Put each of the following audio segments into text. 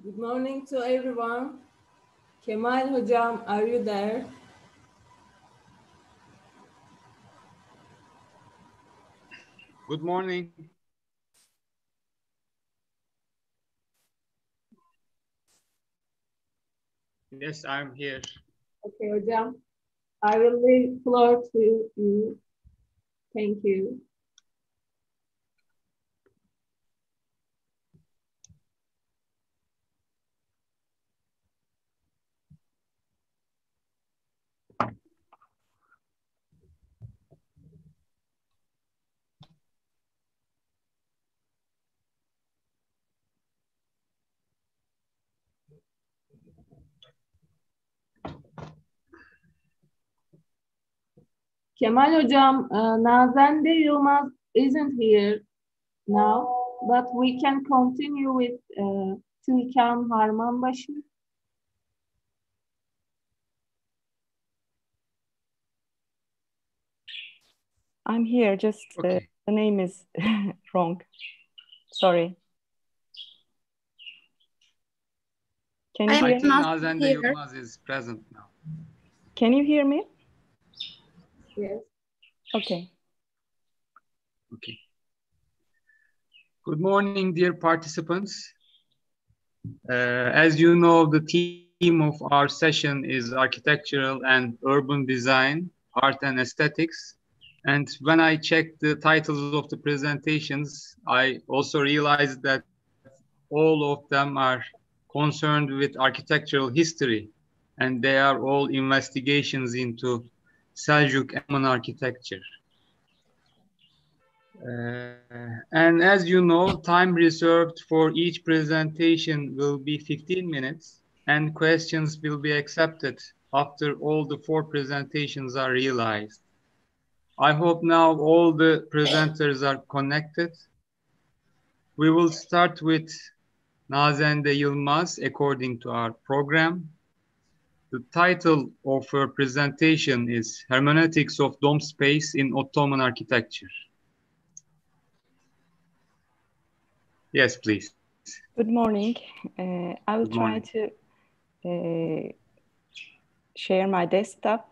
Good morning to everyone. Kemal Hocam, are you there? Good morning. Yes, I'm here. Okay, Hocam. I will leave floor to you. Thank you. Kemal Hocam, Nazende Yılmaz isn't here now, but we can continue with Türkan Harmanbaşı. I'm here, just Okay. the name is wrong. Sorry. Can you I hear think me? Nazende Yılmaz is present now. Can you hear me? Yes. Okay. Okay. Good morning, dear participants. As you know, the theme of our session is architectural and urban design, art and aesthetics. And when I checked the titles of the presentations, I also realized that all of them are concerned with architectural history, and they are all investigations into Seljuk Ottoman architecture. And as you know, time reserved for each presentation will be 15 minutes, and questions will be accepted after all the 4 presentations are realized. I hope now all the presenters are connected. We will start with Nazende Yılmaz according to our program. The title of her presentation is Hermeneutics of Dome Space in Ottoman Architecture. Yes, please. Good morning. I will Good try morning. to share my desktop.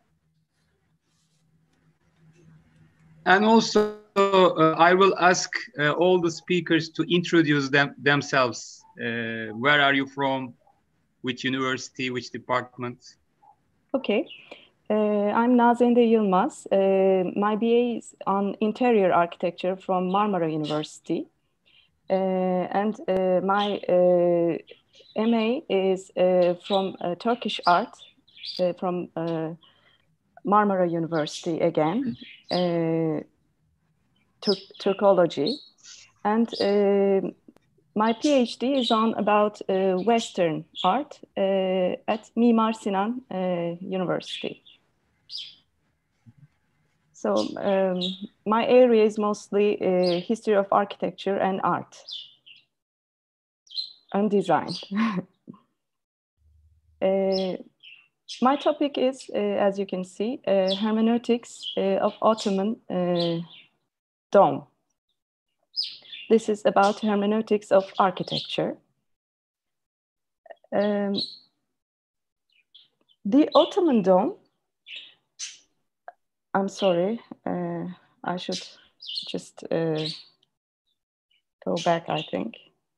And also, I will ask all the speakers to introduce themselves. Where are you from? Which university? Which department? Okay. I'm Nazende Yılmaz. My BA is on interior architecture from Marmara University. And my MA is from Turkish art from Marmara University again, Turkology. And my PhD is on about Western art at Mimar Sinan University. So my area is mostly history of architecture and art and design. My topic is, as you can see, hermeneutics of Ottoman dome. This is about hermeneutics of architecture. The Ottoman dome, I'm sorry, I should just go back, I think.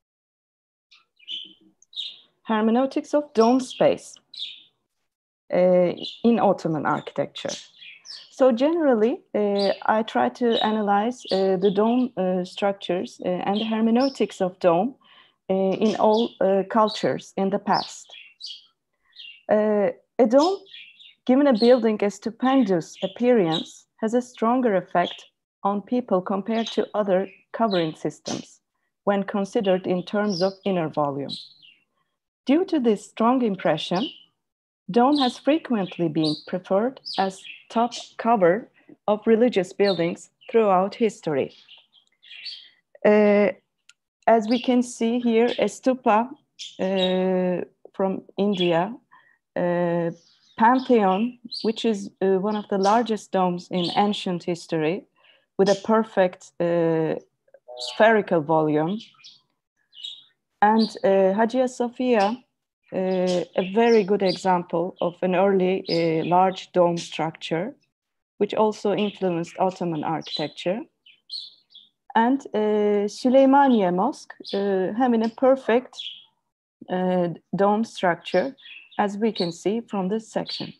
Hermeneutics of dome space in Ottoman architecture. So generally, I try to analyze the dome structures and the hermeneutics of dome in all cultures in the past. A dome, given a building a stupendous appearance, has a stronger effect on people compared to other covering systems when considered in terms of inner volume. Due to this strong impression, dome has frequently been preferred as top cover of religious buildings throughout history. As we can see here, a stupa from India, Pantheon, which is one of the largest domes in ancient history, with a perfect spherical volume. And Hagia Sophia, a very good example of an early large dome structure, which also influenced Ottoman architecture. And Süleymaniye Mosque, having a perfect dome structure, as we can see from this section.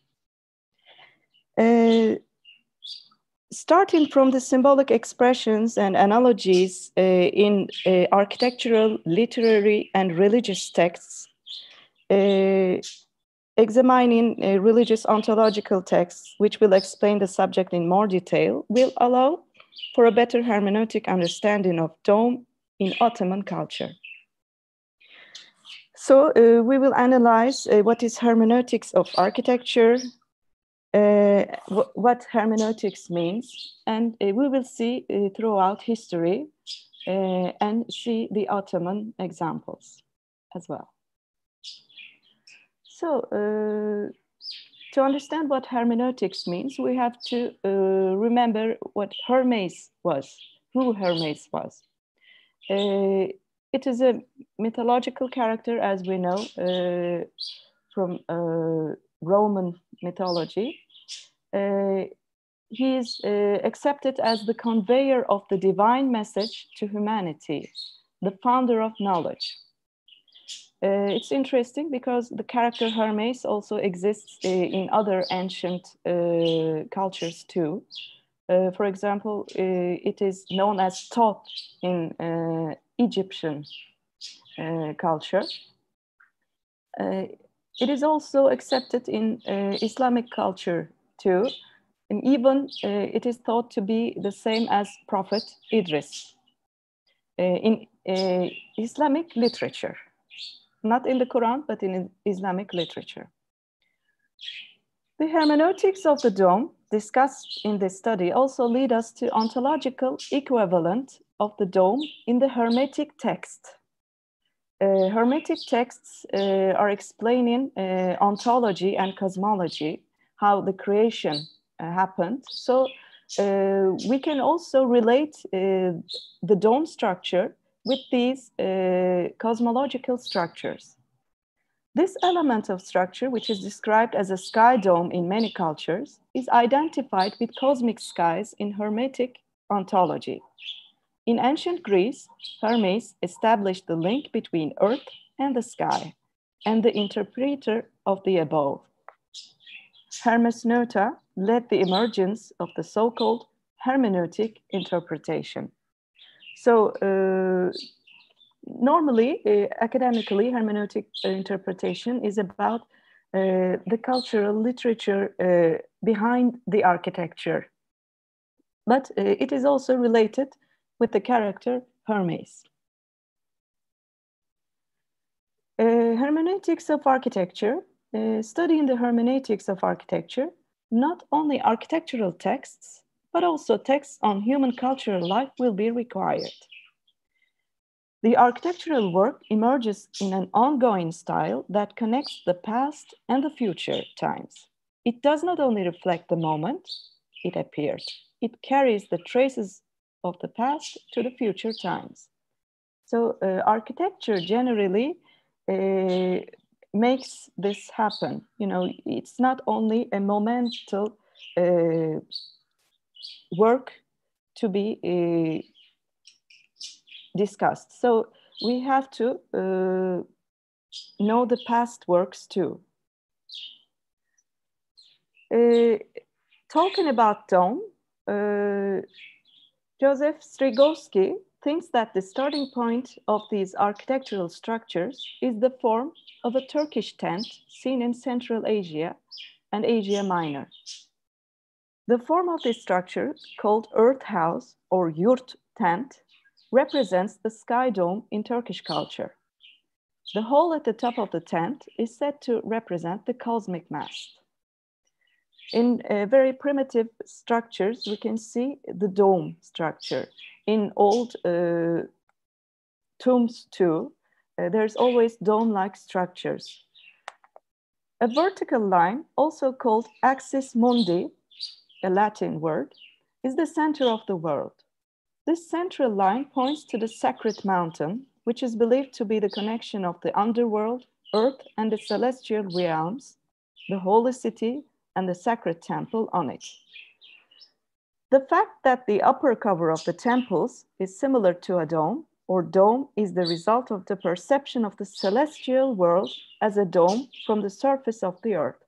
Starting from the symbolic expressions and analogies in architectural, literary, and religious texts, examining religious ontological texts, which will explain the subject in more detail, will allow for a better hermeneutic understanding of dome in Ottoman culture. So we will analyze what is hermeneutics of architecture, what hermeneutics means, and we will see throughout history and see the Ottoman examples as well. So to understand what hermeneutics means, we have to remember what Hermes was, who Hermes was. It is a mythological character, as we know, from Roman mythology. He is accepted as the conveyor of the divine message to humanity, the founder of knowledge. It's interesting because the character Hermes also exists in other ancient cultures too. For example, it is known as Thoth in Egyptian culture. It is also accepted in Islamic culture too, and even it is thought to be the same as Prophet Idris in Islamic literature, not in the Quran, but in Islamic literature. The hermeneutics of the dome discussed in this study also lead us to ontological equivalent of the dome in the Hermetic text. Hermetic texts are explaining ontology and cosmology, how the creation happened. So we can also relate the dome structure with these cosmological structures. This element of structure, which is described as a sky dome in many cultures, is identified with cosmic skies in Hermetic ontology. In ancient Greece, Hermes established the link between earth and the sky, and the interpreter of the above. Hermes Nota led the emergence of the so-called hermeneutic interpretation. So normally, academically, hermeneutic interpretation is about the cultural literature behind the architecture. But it is also related with the character Hermes. Hermeneutics of architecture, studying the hermeneutics of architecture, not only architectural texts, but also texts on human cultural life will be required. The architectural work emerges in an ongoing style that connects the past and the future times. It does not only reflect the moment it appeared, it carries the traces of the past to the future times. So architecture generally makes this happen. You know, it's not only a momental work to be discussed. So we have to know the past works too. Talking about dome, Joseph Strigowski thinks that the starting point of these architectural structures is the form of a Turkish tent seen in Central Asia and Asia Minor. The form of this structure, called earth house or yurt tent, represents the sky dome in Turkish culture. The hole at the top of the tent is said to represent the cosmic mast. In very primitive structures, we can see the dome structure. In old tombs too, there's always dome-like structures. A vertical line, also called axis mundi, a Latin word, is the center of the world. This central line points to the sacred mountain, which is believed to be the connection of the underworld, earth, and the celestial realms, the holy city, and the sacred temple on it. The fact that the upper cover of the temples is similar to a dome, or dome, is the result of the perception of the celestial world as a dome from the surface of the earth.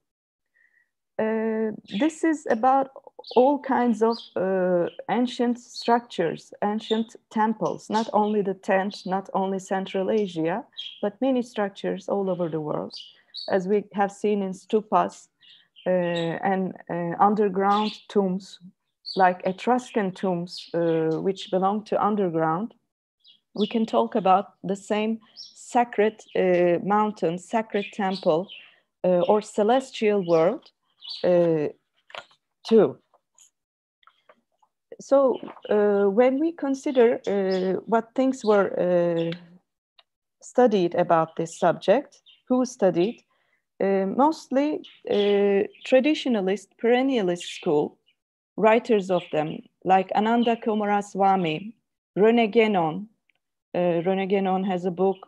This is about all kinds of ancient structures, ancient temples, not only the tent, not only Central Asia, but many structures all over the world, as we have seen in stupas and underground tombs, like Etruscan tombs, which belong to underground. We can talk about the same sacred mountain, sacred temple, or celestial world too. So when we consider what things were studied about this subject, who studied, mostly traditionalist, perennialist school, writers of them, like Ananda Coomaraswamy, René Guénon. René Guénon has a book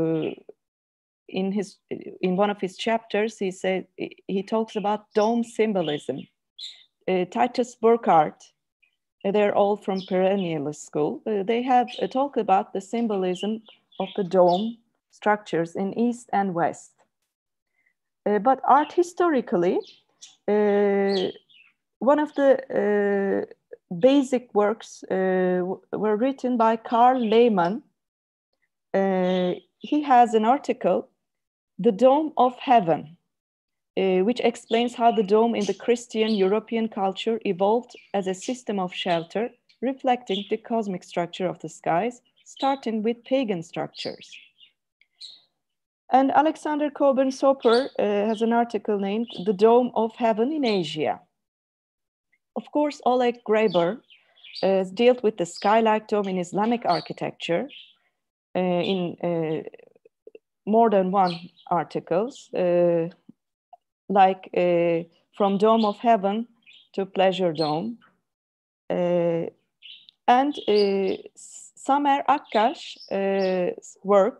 in one of his chapters. He talks about dome symbolism. Titus Burckhardt, they're all from perennialist school. They have a talk about the symbolism of the dome structures in East and West. But art historically, one of the basic works were written by Carl Lehmann. He has an article, The Dome of Heaven, which explains how the dome in the Christian European culture evolved as a system of shelter, reflecting the cosmic structure of the skies, starting with pagan structures. And Alexander Coburn-Soper has an article named The Dome of Heaven in Asia. Of course, Oleg Graber has dealt with the sky-like dome in Islamic architecture in more than one articles, like From Dome of Heaven to Pleasure Dome. And Samer Akkash's work,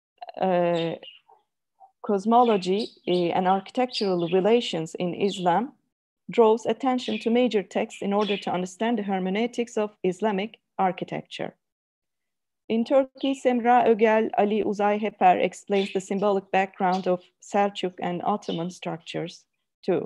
Cosmology and Architectural Relations in Islam, draws attention to major texts in order to understand the hermeneutics of Islamic architecture. In Turkey, Semra Ögel Ali Uzay Heper explains the symbolic background of Selçuk and Ottoman structures too.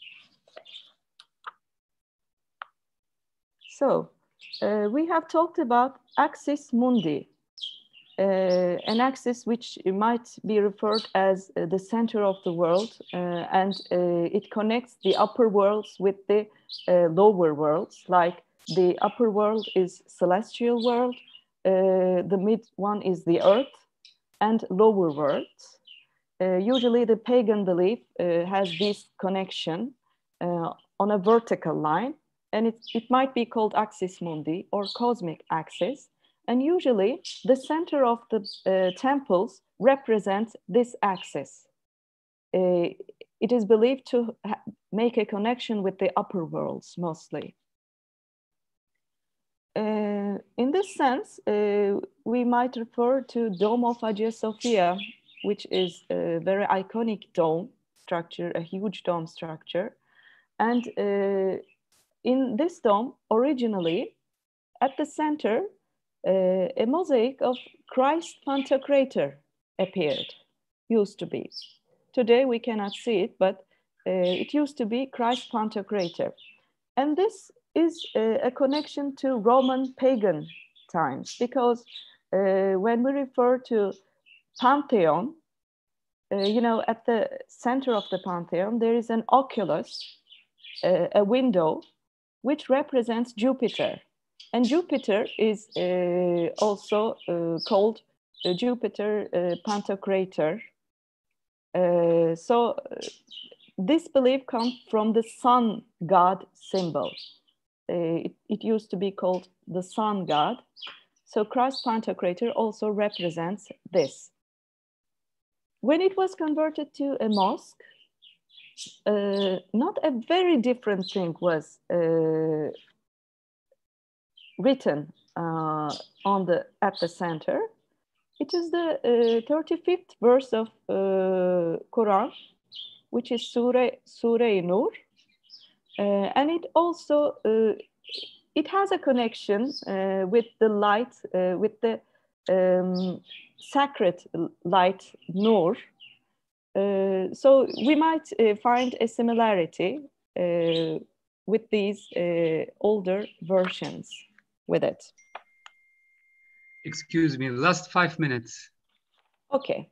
So we have talked about axis mundi, an axis which might be referred as the center of the world, and it connects the upper worlds with the lower worlds. Like the upper world is celestial world, the mid one is the earth, and lower worlds. Usually the pagan belief has this connection on a vertical line, and it might be called axis mundi or cosmic axis. And usually the center of the temples represents this axis. It is believed to make a connection with the upper worlds mostly. In this sense, we might refer to Dome of Hagia Sophia, which is a very iconic dome structure, a huge dome structure. And in this dome, originally, at the center, a mosaic of Christ Pantocrator appeared, used to be. Today we cannot see it, but it used to be Christ Pantocrator. And this is a connection to Roman pagan times, because when we refer to Pantheon, you know, at the center of the Pantheon, there is an oculus, a window, which represents Jupiter. And Jupiter is also called Jupiter Pantocrator. So this belief comes from the sun god symbol. It used to be called the sun god. So Christ Pantocrator also represents this. When it was converted to a mosque, not a very different thing was written at the center. It is the 35th verse of Quran, which is Surah Nur, and it also it has a connection with the light, with the sacred light Nur. So we might find a similarity with these older versions with it. Excuse me, last 5 minutes. Okay.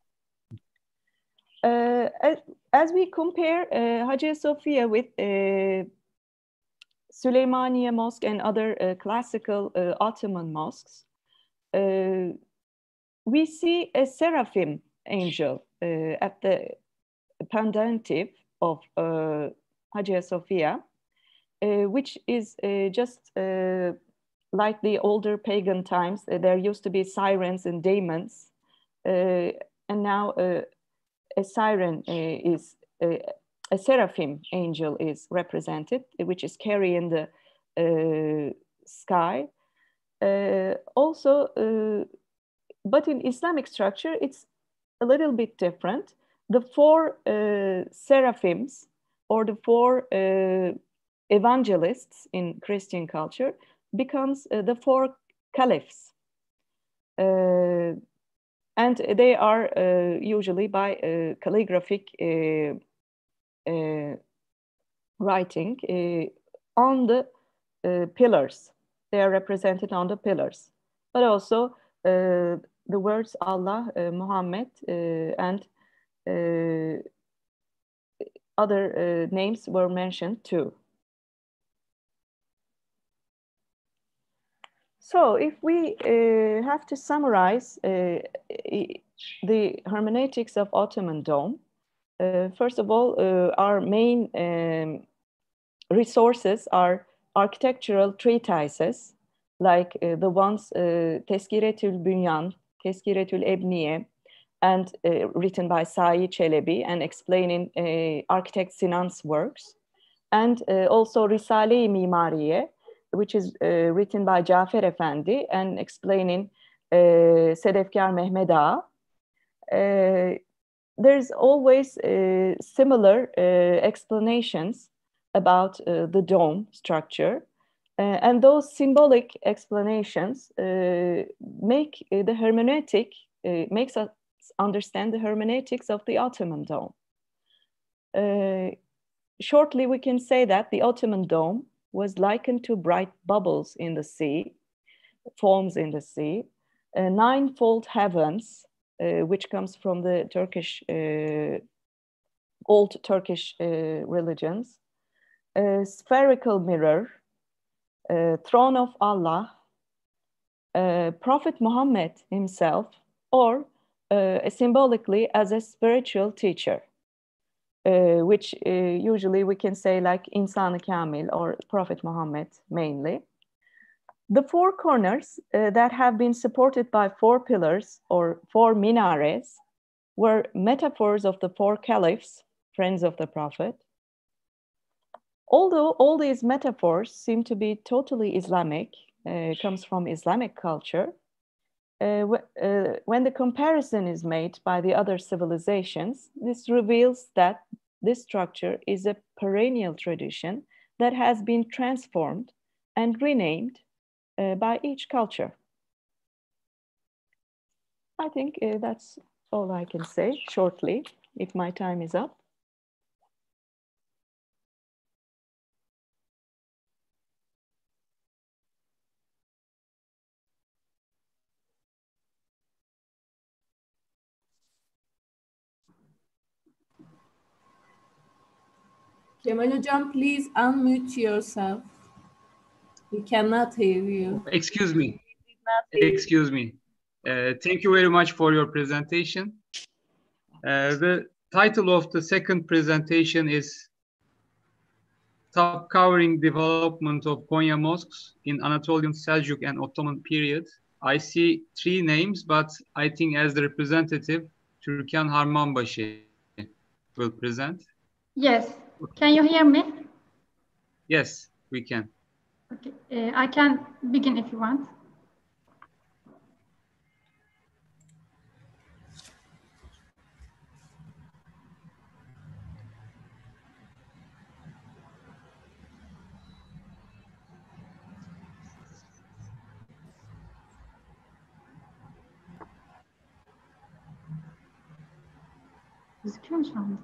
As we compare Hagia Sophia with Süleymaniye Mosque and other classical Ottoman mosques, we see a seraphim angel at the pendentive of Hagia Sophia, which is just like the older pagan times. There used to be sirens and demons, and now a siren is a seraphim angel is represented, which is carrying the sky. Also, but in Islamic structure, it's a little bit different. The four seraphims, or the four evangelists in Christian culture, becomes the four caliphs. And they are usually by calligraphic writing on the pillars. They are represented on the pillars, but also the words Allah, Muhammad, and other names were mentioned too. So if we have to summarize the hermeneutics of Ottoman Dome, first of all, our main resources are architectural treatises, like the ones Tezkiretül Bünyan, Tezkiretül Ebniye, and written by Said Çelebi and explaining architect Sinan's works, and also Risale-i Mimariye, which is written by Cafer Efendi and explaining Sedefkar Mehmed Ağa. There's always similar explanations about the dome structure. And those symbolic explanations make the hermeneutic, makes us understand the hermeneutics of the Ottoman dome. Shortly, we can say that the Ottoman dome was likened to bright bubbles in the sea, foams in the sea, ninefold heavens, which comes from the Turkish, old Turkish religions, a spherical mirror, throne of Allah, Prophet Muhammad himself, or symbolically as a spiritual teacher. Which usually we can say like İnsan-ı Kamil or Prophet Muhammad mainly. The four corners that have been supported by four pillars or four minares were metaphors of the four caliphs, friends of the Prophet. Although all these metaphors seem to be totally Islamic, comes from Islamic culture, when the comparison is made by the other civilizations, this reveals that this structure is a perennial tradition that has been transformed and renamed by each culture. I think that's all I can say shortly, if my time is up. Kemal Hocam, please unmute yourself. We cannot hear you. Excuse me. Excuse me. Thank you very much for your presentation. The title of the second presentation is Top Covering Development of Konya Mosques in Anatolian, Seljuk, and Ottoman period. I see three names, but I think as the representative, Türkan Harmanbaşı will present. Yes. Can you hear me? Yes, we can. Okay. I can begin if you want. Gözüküyor mu şu anda?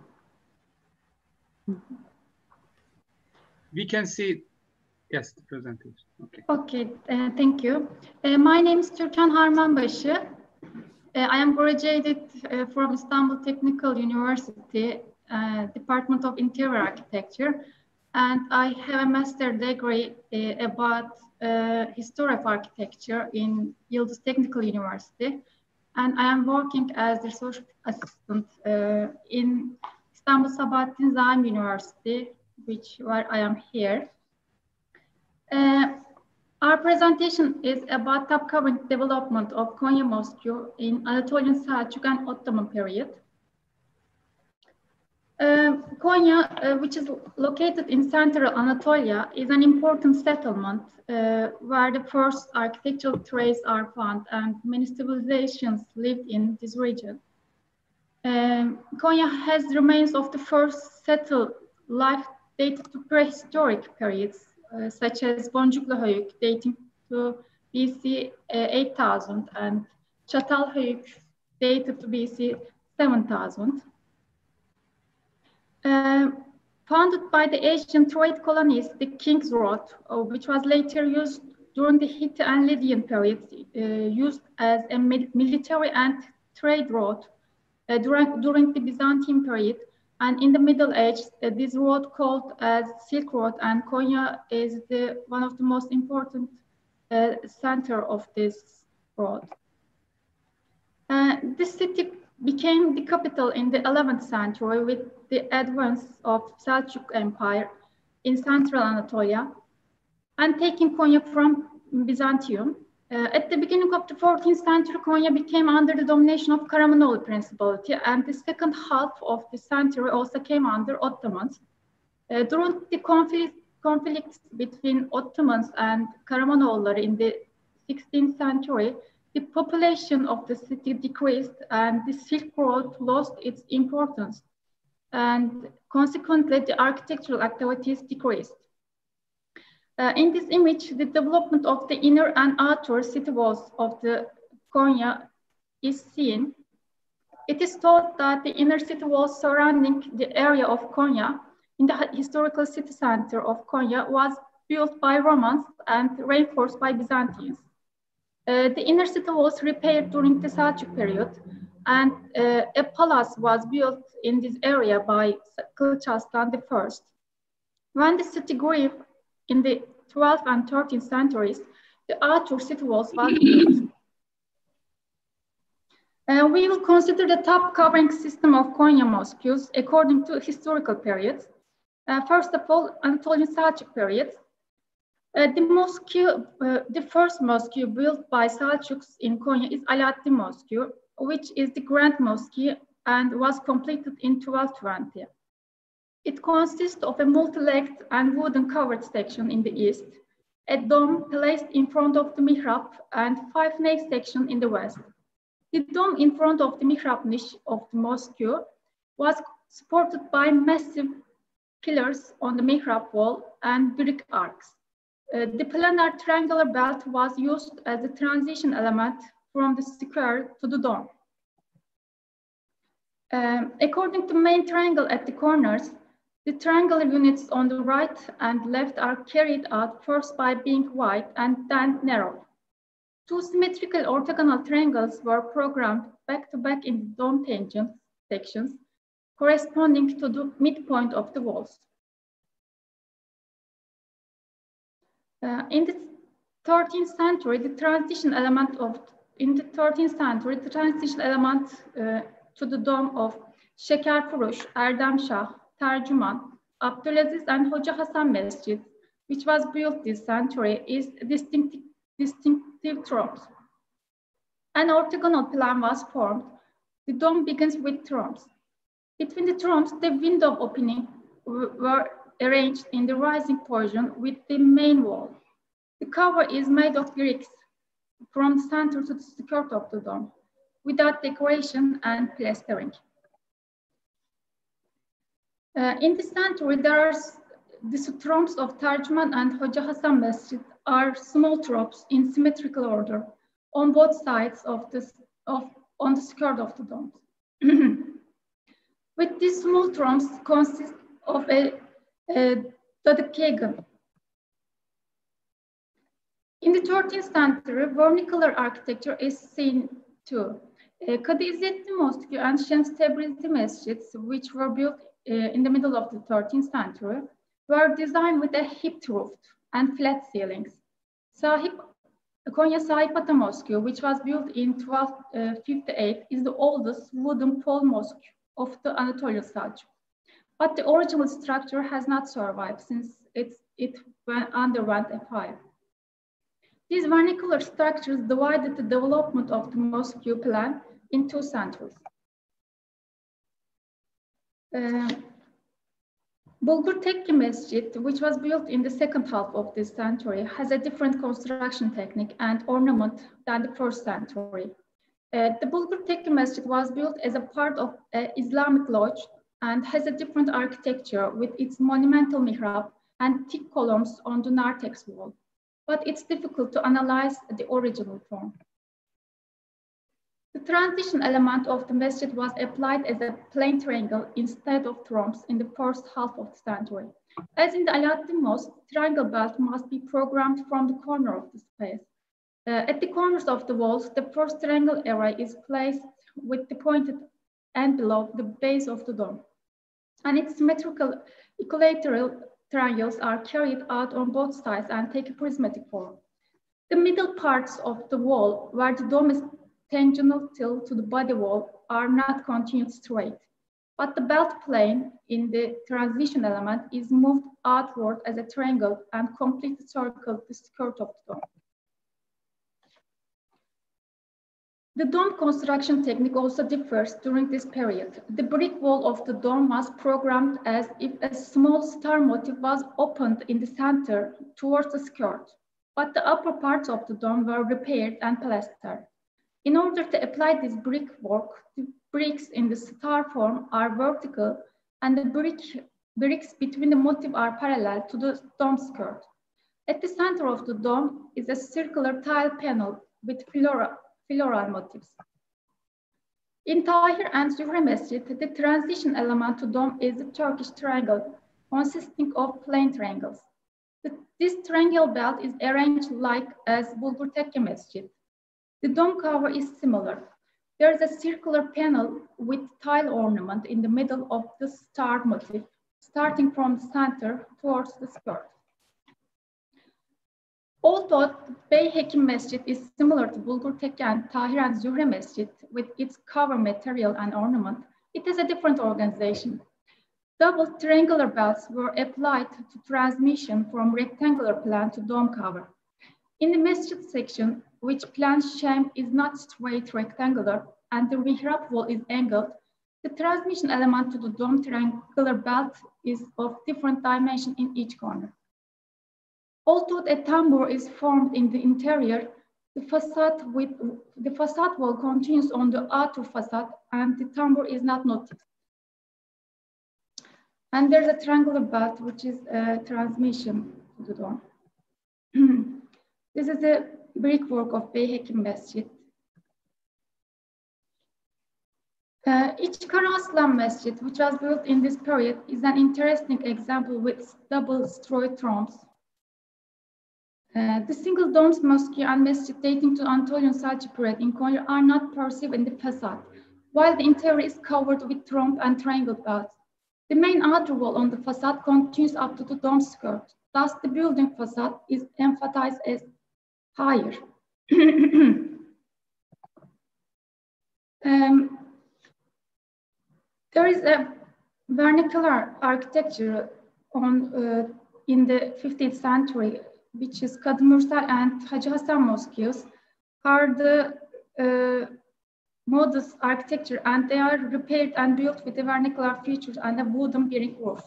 We can see, yes, the presentation. Okay. Okay, thank you. My name is Türkan Harmanbaşı. I am graduated from Istanbul Technical University, Department of Interior Architecture, and I have a master degree about history of architecture in Yıldız Technical University, and I am working as research assistant in Istanbul Sabahattin Zaim University, where I am here. Our presentation is about top-covering development of Konya Mosque in Anatolian Selçuk and Ottoman period. Konya, which is located in central Anatolia, is an important settlement where the first architectural traces are found and many civilizations lived in this region. Konya has remains of the first settled life dated to prehistoric periods, such as Boncukluhöyük dating to BC 8000 and Çatalhöyük dated to BC 7000. Founded by the Asian trade colonies, the King's Road, which was later used during the Hittite and Lydian periods, used as a military and trade road during the Byzantine period. And in the Middle Ages, this road called as Silk Road, and Konya is one of the most important center of this road. This city became the capital in the 11th century with the advance of Selçuk Empire in central Anatolia and taking Konya from Byzantium. At the beginning of the 14th century, Konya became under the domination of Karamanlı Principality, and the second half of the century also came under Ottomans. During the conflicts between Ottomans and Karamanlılar in the 16th century, the population of the city decreased and the Silk Road lost its importance, and consequently the architectural activities decreased. In this image, the development of the inner and outer city walls of the Konya is seen. It is thought that the inner city walls surrounding the area of Konya in the historical city center of Konya was built by Romans and reinforced by Byzantines. The inner city was repaired during the Selçuk period, and a palace was built in this area by Kılıç Arslan I. When the city grew in the 12th and 13th centuries, the outer city walls was built. We will consider the top covering system of Konya mosques according to historical periods. First of all, Anatolian Selçuk period. The first mosque built by Selçuks in Konya is Alaaddin Mosque, which is the Grand Mosque and was completed in 1220. It consists of a multi-legged and wooden covered section in the east, a dome placed in front of the mihrab, and 5 nave sections in the west. The dome in front of the mihrab niche of the mosque was supported by massive pillars on the mihrab wall and brick arcs. The planar triangular belt was used as a transition element from the square to the dome. According to the main triangle at the corners, the triangular units on the right and left are carried out first by being wide and then narrow. 2 symmetrical orthogonal triangles were programmed back-to-back in the dome tangent sections, corresponding to the midpoint of the walls. In the 13th century, the transition element to the dome of Şekerfuruş, Erdemşah, Tercüman, Abdülaziz, and Hoca Hasan Mescid, which was built this century, is distinctive thrombs. An orthogonal plan was formed. The dome begins with thrombs. Between the thrombs, the window openings were arranged in the rising portion with the main wall. The cover is made of bricks from the center to the skirt of the dome, without decoration and plastering. In the century, there are the thrombs of Tercüman and Hoca Hasan Mescid are small thrombs in symmetrical order on both sides of on the skirt of the dome. with these small tombs consist of a dodecagon. In the 13th century, vernacular architecture is seen too. Kadı İzzettin Mosque and Şems Tebrizi Mescids, which were built in the middle of the 13th century, were designed with a hipped roof and flat ceilings. Konya Sahip Ata Mosque, which was built in 1258, is the oldest wooden pole mosque of the Anatolian Seljuk. But the original structure has not survived since it underwent a fire. These vernacular structures divided the development of the mosque plan in 2 centuries. Bulgur Tekke Mescid, which was built in the second half of this century, has a different construction technique and ornament than the 1st century. The Bulgur Tekke Mescid was built as a part of an Islamic lodge and has a different architecture with its monumental mihrab and thick columns on the narthex wall. But it's difficult to analyze the original form. The transition element of the masjid was applied as a plain triangle instead of rhombs in the 1st half of the century. As in the Alaaddin Mosque, the triangle belt must be programmed from the corner of the space. At the corners of the walls, the first triangle array is placed with the pointed end below the base of the dome. And its symmetrical equilateral triangles are carried out on both sides and take a prismatic form. The middle parts of the wall, where the dome is tangential to the body wall, are not continued straight, but the belt plane in the transition element is moved outward as a triangle and completely circles the skirt of the dome. The dome construction technique also differs during this period. The brick wall of the dome was programmed as if a small star motif was opened in the center towards the skirt, but the upper parts of the dome were repaired and plastered. In order to apply this brickwork, the bricks in the star form are vertical and the bricks between the motif are parallel to the dome skirt. At the center of the dome is a circular tile panel with floral motifs. In Tahir and Zühre Mescid, the transition element to dome is the Turkish triangle, consisting of plain triangles. This triangle belt is arranged like as Bulgur Tekke Mescid. The dome cover is similar. There is a circular panel with tile ornament in the middle of the star motif, starting from the center towards the skirt. Although Bey Hekim Mescid is similar to Bulgur Tekke and Tahir and Zühre Mescid with its cover material and ornament, it is a different organization. Double triangular belts were applied to transmission from rectangular plan to dome cover. In the masjid section, which plan's sham is not straight rectangular and the mihrab wall is angled, the transmission element to the dome triangular belt is of different dimension in each corner. Although a tambour is formed in the interior, the facade wall continues on the outer facade and the tambour is not noticed. And there's a triangular belt, which is a transmission to the dome. This is the brickwork of Bey Hekim Mescid. İçkara Aslan Mescid, which was built in this period, is an interesting example with double stroy rhombs. The single domes mosque and masjid dating to Anatolian Seljuk period in Konya are not perceived in the facade, while the interior is covered with rhomb and triangle belts. The main outer wall on the facade continues up to the dome skirt. Thus, the building facade is emphasized as higher. There is a vernacular architecture in the 15th century, which is Kadı Mürsel and Hacı Hasan mosques, are the modest architecture, and they are repaired and built with the vernacular features and a wooden brick roof.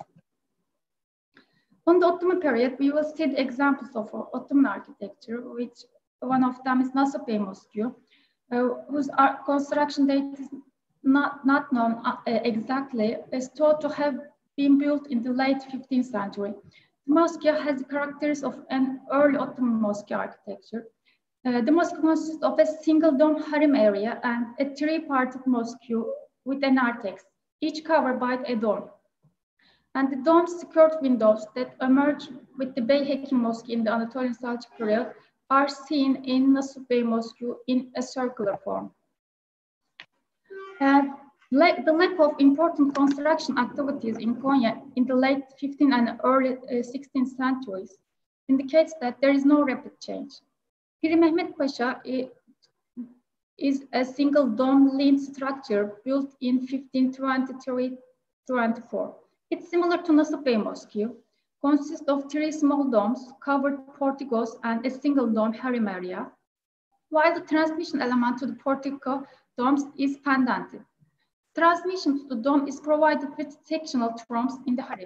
On the Ottoman period, we will see the examples of Ottoman architecture, which one of them is Nasuh Bey Mosque, whose construction date is not known exactly, is thought to have been built in the late 15th century. The mosque has the characteristics of an early Ottoman mosque architecture. The mosque consists of a single dome harem area and a three-parted mosque with a narthex. each covered by a dome. And the dome-secured windows that emerge with the Bey Hekim Mosque in the Anatolian Seljuk period are seen in Nasuh Bey Mosque in a circular form. The lack of important construction activities in Konya in the late 15th and early 16th centuries indicates that there is no rapid change. Piri Mehmet Pasha is a single dome lined structure built in 1523-24. It's similar to Nasuh Bey Mosque, consists of 3 small domes, covered porticos, and a single dome harem area, while the transmission element to the portico domes is pendanted. Transmission to the dome is provided with sectional trunks in the harem.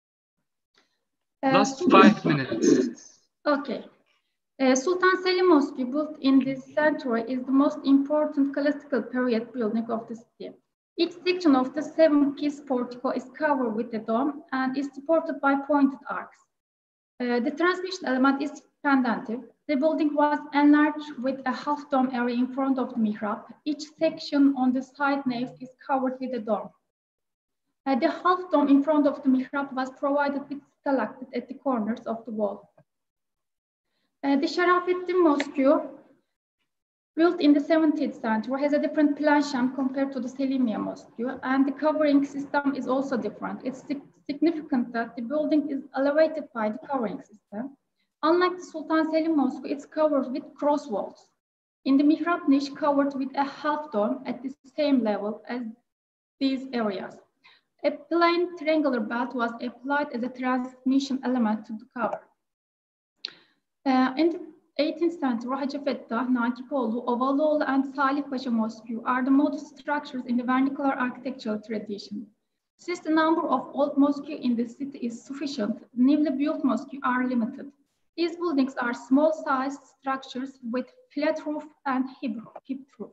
Last 5 minutes. Okay. Sultan Selim Mosque, built in this century, is the most important classical period building of the city. Each section of the 7-piece portico is covered with a dome and is supported by pointed arcs. The transmission element is pendantive. The building was enlarged with a half dome area in front of the mihrab. Each section on the side naves is covered with a dome. The half dome in front of the mihrab was provided with stalactites at the corners of the wall. The Sharafettin Mosque, built in the 17th century, has a different plan sham compared to the Selimiye Mosque, and the covering system is also different. It's significant that the building is elevated by the covering system. Unlike the Sultan Selim Mosque, it's covered with cross walls. In the mihrab niche, covered with a half dome at the same level as these areas. A plain triangular belt was applied as a transmission element to the cover. In the 18th century, Hacı Fettah, Nakipoğlu, Ovaloğlu, and Salih Pasha Mosque are the modest structures in the vernacular architectural tradition. Since the number of old mosques in the city is sufficient, newly built mosques are limited. These buildings are small-sized structures with flat roof and hipped roof.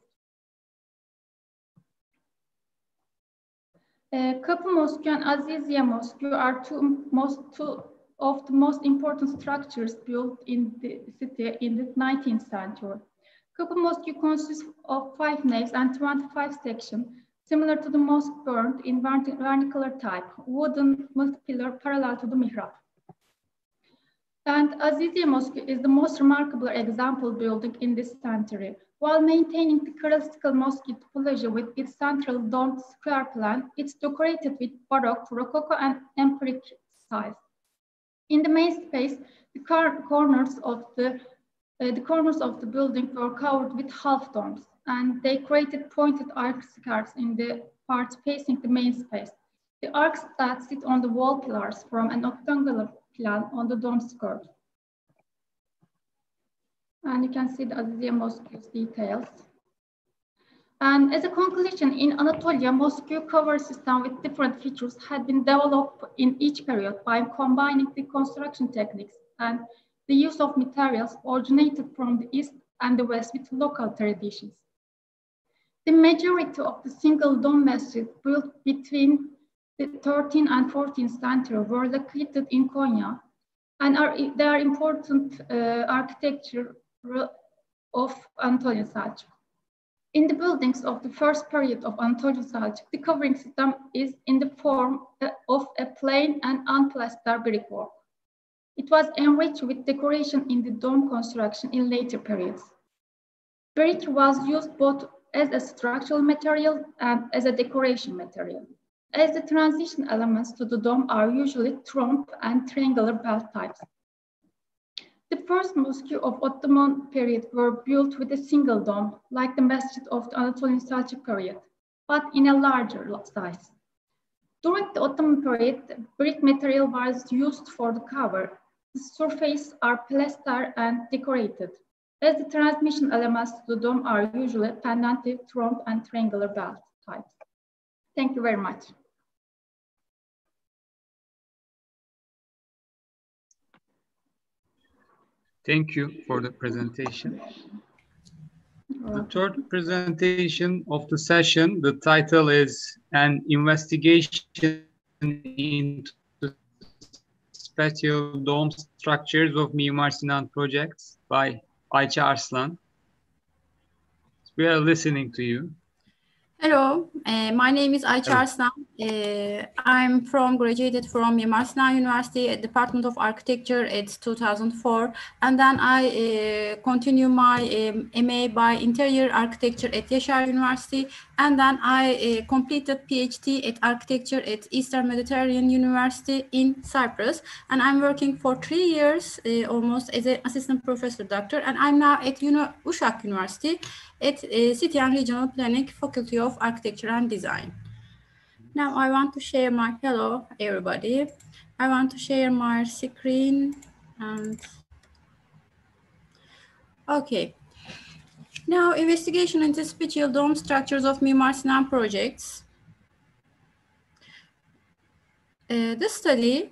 Kapı Mosque and Aziziye Mosque are two of the most important structures built in the city in the 19th century. Kapı Mosque consists of 5 naves and 25 sections, similar to the mosque burned in vernacular type, wooden multi-pillar parallel to the mihrab. And Aziziye Mosque is the most remarkable example building in this century. While maintaining the classical mosque topology with its central domed square plan, it's decorated with Baroque, Rococo, and Empiric styles. In the main space, the corners of the building were covered with half domes, and they created pointed arc skirts in the parts facing the main space. The arcs that sit on the wall pillars from an octagonal plan on the dome skirt. And you can see the Aziziye Mosque's details. And as a conclusion, in Anatolia, mosque cover system with different features had been developed in each period by combining the construction techniques and the use of materials originated from the East and the West with local traditions. The majority of the single dome masjid built between the 13th and 14th century were located in Konya, and they are important architecture of Anatolian Seljuk. In the buildings of the first period of Anatolian Seljuk, the covering system is in the form of a plain and unplastered brickwork. It was enriched with decoration in the dome construction in later periods. Brick was used both as a structural material and as a decoration material, as the transition elements to the dome are usually trompe and triangular belt types. The first mosque of Ottoman period were built with a single dome, like the masjid of the Anatolian Seljuk period, but in a larger size. During the Ottoman period, brick material was used for the cover. The surfaces are plastered and decorated, as the transmission elements to the dome are usually pendantive, trompe, and triangular belt types. Thank you very much. Thank you for the presentation. The third presentation of the session, the title is An Investigation into Spatial Dome Structures of Mimar Sinan Projects by Ayça Arslan. We are listening to you. Hello, my name is Ayça Arslan. I'm graduated from Mimar Sinan University at Department of Architecture at 2004, and then I continue my MA by Interior Architecture at Yaşar University, and then I completed PhD at Architecture at Eastern Mediterranean University in Cyprus, and I'm working for 3 years almost as an assistant professor doctor, and I'm now at Uşak University at City and Regional Planning Faculty of Architecture and Design. Now I want to share my, hello everybody. I want to share my screen and, okay. Now investigation into spatial dome structures of Mimar Sinan projects. This study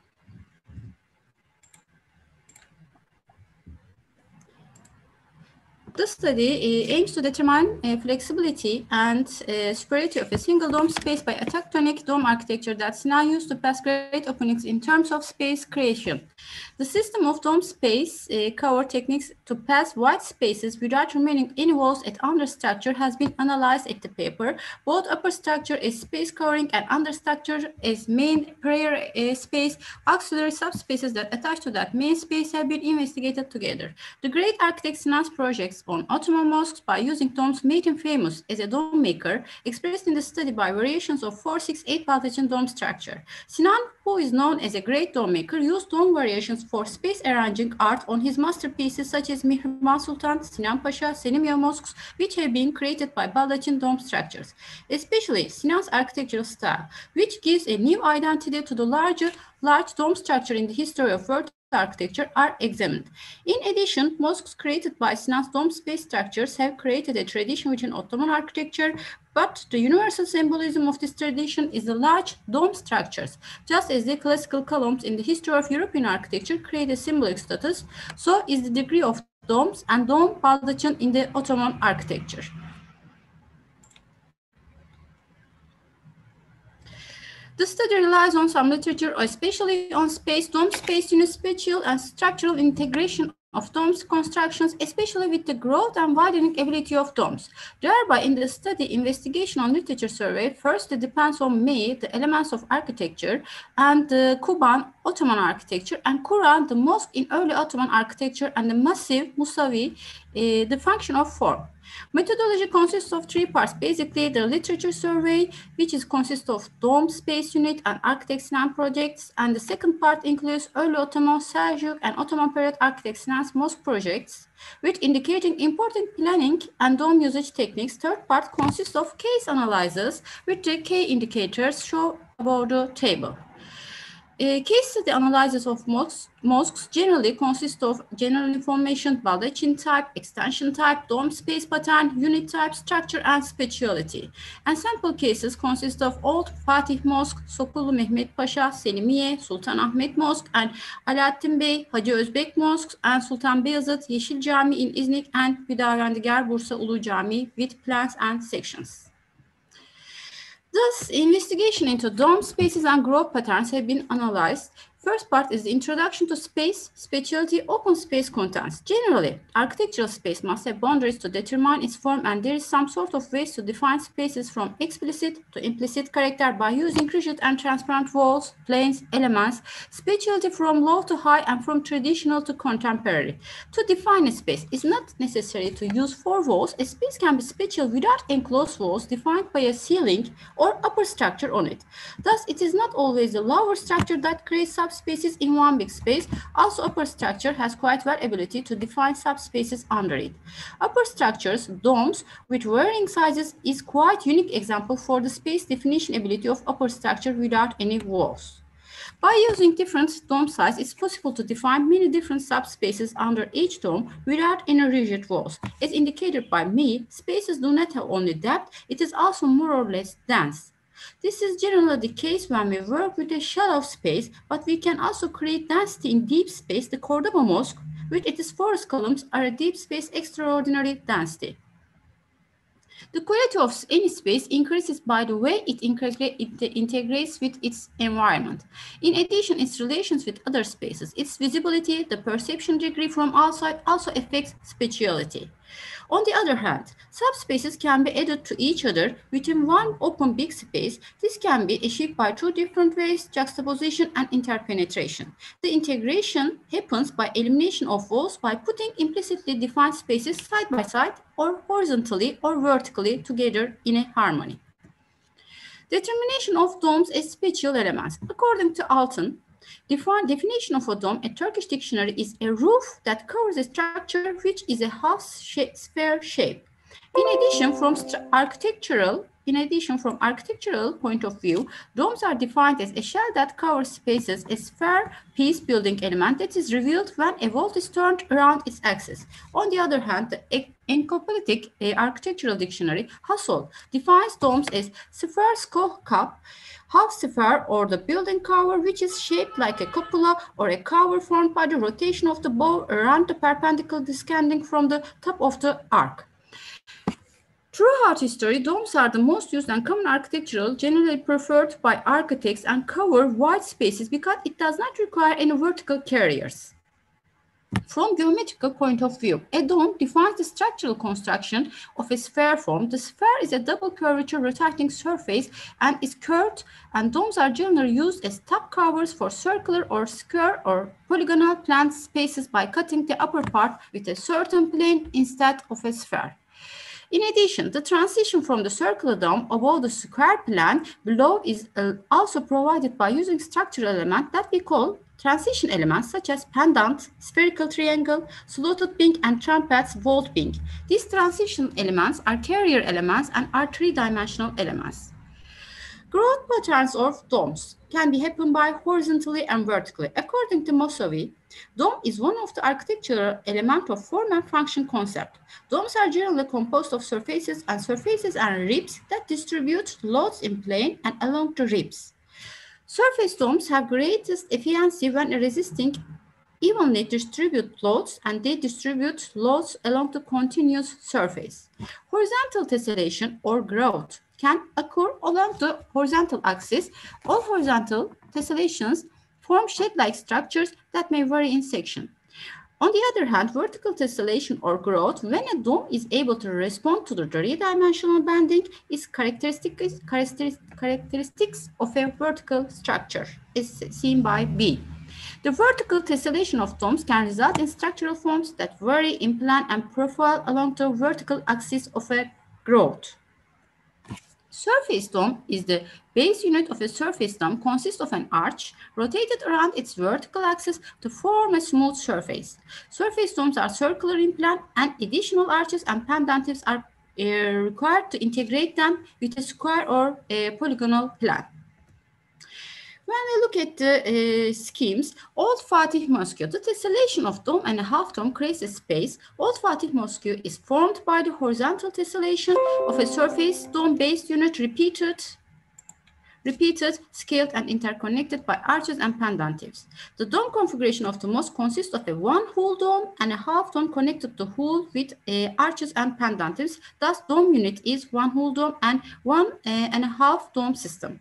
aims to determine flexibility and superiority of a single dome space by a tectonic dome architecture that Sinan used to pass great openings in terms of space creation. The system of dome space cover techniques to pass wide spaces without remaining any walls at understructure has been analyzed at the paper. Both upper structure as space covering and understructure as main prayer space, auxiliary subspaces that attach to that main space have been investigated together. The great architect Sinan's projects on Ottoman mosques by using domes made him famous as a dome maker, expressed in the study by variations of 4-6-8 Baldachin dome structure. Sinan, who is known as a great dome maker, used dome variations for space arranging art on his masterpieces such as Mihrimah Sultan, Sinan Pasha, Selimiye mosques, which have been created by Baldachin dome structures. Especially Sinan's architectural style, which gives a new identity to the large dome structure in the history of world architecture, are examined. In addition, mosques created by Sinan's dome space structures have created a tradition within Ottoman architecture, but the universal symbolism of this tradition is the large dome structures. Just as the classical columns in the history of European architecture create a symbolic status, so is the degree of domes and dome baldachin in the Ottoman architecture. The study relies on some literature, especially on dome space unit spatial and structural integration of domes constructions, especially with the growth and widening ability of domes. Thereby, in the study, investigation on literature survey first depends on the elements of architecture, and the Kuban Ottoman architecture, and Quran, the mosque in early Ottoman architecture, and the massive Musawi, the function of form. Methodology consists of 3 parts. Basically, the literature survey, which consists of dome space unit and architect Sinan projects, and the second part includes early Ottoman, Seljuk, and Ottoman period architect Sinan's mosque projects, with indicating important planning and dome usage techniques. Third part consists of case analysis, with the key indicators shown above the table. Case study analysis of mosques generally consist of general information, baldachin type, extension type, dome space pattern, unit type, structure, and speciality. And sample cases consist of Old Fatih Mosque, Sokulu Mehmet Pasha, Selimiye, Sultan Ahmet Mosque, and Alaaddin Bey, Hacı Özbek Mosques, and Sultan Beyazıt, Yeşil Cami in Iznik, and Hüdavendigar Bursa Ulu Cami, with plans and sections. Thus, investigation into dome spaces and growth patterns have been analyzed. First part is the introduction to space, spatiality, open space contents. Generally, architectural space must have boundaries to determine its form, and there is some sort of ways to define spaces from explicit to implicit character by using rigid and transparent walls, planes, elements, spatiality from low to high and from traditional to contemporary. To define a space, it's not necessary to use 4 walls. A space can be spatial without enclosed walls defined by a ceiling or upper structure on it. Thus, it is not always the lower structure that creates subspaces in one big space. Also, upper structure has quite well ability to define subspaces under it. Upper structures, domes with varying sizes, is quite unique example for the space definition ability of upper structure without any walls. By using different dome size, it's possible to define many different subspaces under each dome without any rigid walls. As indicated by me, spaces do not have only depth, it is also more or less dense. This is generally the case when we work with a shallow space, but we can also create density in deep space. The Cordoba Mosque, with its forest columns, are a deep space extraordinary density. The quality of any space increases by the way it integrates with its environment. In addition, its relations with other spaces, its visibility, the perception degree from outside also affects spatiality. On the other hand, subspaces can be added to each other within one open big space. This can be achieved by two different ways: juxtaposition and interpenetration. The integration happens by elimination of walls by putting implicitly defined spaces side by side or horizontally or vertically together in a harmony. Determination of domes as spatial elements. According to Altın, definition of a dome, a Turkish dictionary, is a roof that covers a structure which is a half-sphere shape. In addition, from architectural point of view, domes are defined as a shell that covers spaces, a sphere piece building element that is revealed when a vault is turned around its axis. On the other hand, the Encyclopedic Architectural Dictionary, Hassol, defines domes as sphere skull cup, half sphere, or the building cover which is shaped like a cupola or a cover formed by the rotation of the bow around the perpendicular descending from the top of the arc. Throughout history, domes are the most used and common architectural, generally preferred by architects, and cover wide spaces because it does not require any vertical carriers. From geometrical point of view, a dome defines the structural construction of a sphere form. The sphere is a double curvature rotating surface and is curved, and domes are generally used as top covers for circular or square or polygonal plan spaces by cutting the upper part with a certain plane instead of a sphere. In addition, the transition from the circular dome above the square plan below is also provided by using structural elements that we call transition elements, such as pendant, spherical triangle, slotted beam, and trumpets vault beam. These transition elements are carrier elements and are three-dimensional elements. Growth patterns of domes can be happen by horizontally and vertically. According to Mosavi, dome is one of the architectural elements of form and function concept. Domes are generally composed of surfaces and ribs that distribute loads in plane and along the ribs. Surface domes have greatest efficiency when resisting evenly distribute loads, and they distribute loads along the continuous surface. Horizontal tessellation or growth can occur along the horizontal axis. All horizontal tessellations form shade-like structures that may vary in section. On the other hand, vertical tessellation or growth, when a dome is able to respond to the three-dimensional bending, is characteristics of a vertical structure, is seen by B. The vertical tessellation of domes can result in structural forms that vary in plan and profile along the vertical axis of a growth. Surface dome is the base unit of a surface dome, consists of an arch rotated around its vertical axis to form a smooth surface. Surface domes are circular in plan, and additional arches and pendentives are required to integrate them with a square or a polygonal plan. When we look at the schemes, Old Fatih Mosque, the tessellation of dome and a half dome creates a space. Old Fatih Mosque is formed by the horizontal tessellation of a surface dome-based unit repeated, scaled, and interconnected by arches and pendentives. The dome configuration of the mosque consists of a one whole dome and a half dome connected to whole with arches and pendentives. Thus, dome unit is one whole dome and one and a half dome system.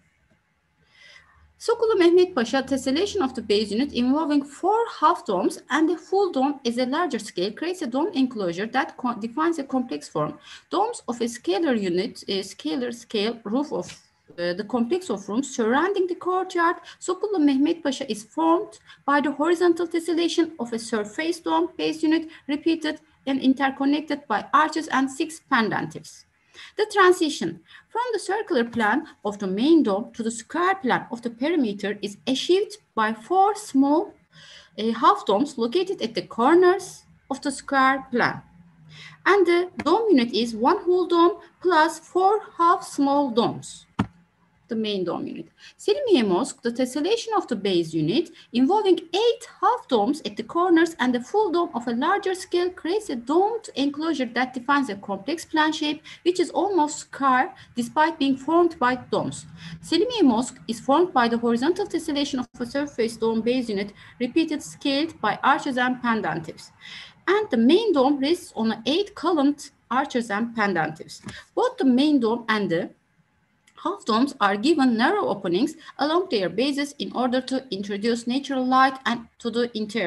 Sokulu Mehmet Pasha tessellation of the base unit involving 4 half domes and a full dome as a larger scale creates a dome enclosure that defines a complex form. Domes of a scalar unit, a scalar scale roof of the complex of rooms surrounding the courtyard. Sokulu Mehmet Pasha is formed by the horizontal tessellation of a surface dome base unit repeated and interconnected by arches and 6 pendentives. The transition from the circular plan of the main dome to the square plan of the perimeter is achieved by 4 small half domes located at the corners of the square plan. And the dome unit is one whole dome plus 4 half small domes, the main dome unit. Selimiye Mosque, the tessellation of the base unit involving 8 half domes at the corners and the full dome of a larger scale creates a domed enclosure that defines a complex plan shape which is almost square despite being formed by domes. Selimiye Mosque is formed by the horizontal tessellation of a surface dome base unit repeated scaled by arches and pendentives. And the main dome rests on 8 columned arches and pendentives. Both the main dome and the half domes are given narrow openings along their bases in order to introduce natural light and to the interior.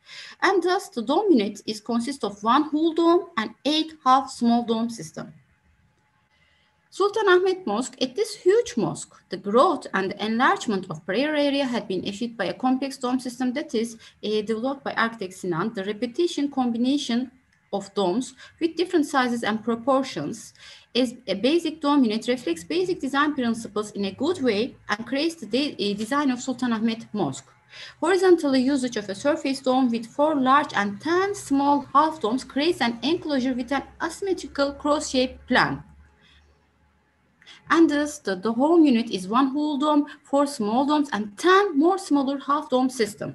And thus the dome unit consists of one whole dome and 8 half small dome system. Sultanahmet Mosque, at this huge mosque, the growth and the enlargement of prayer area had been achieved by a complex dome system that is developed by architect Sinan. The repetition combination of domes with different sizes and proportions as a basic dome unit reflects basic design principles in a good way and creates the design of Sultanahmet Mosque. Horizontal usage of a surface dome with 4 large and 10 small half domes creates an enclosure with an asymmetrical cross-shaped plan. And thus, the dome unit is one whole dome, 4 small domes, and 10 more smaller half dome system.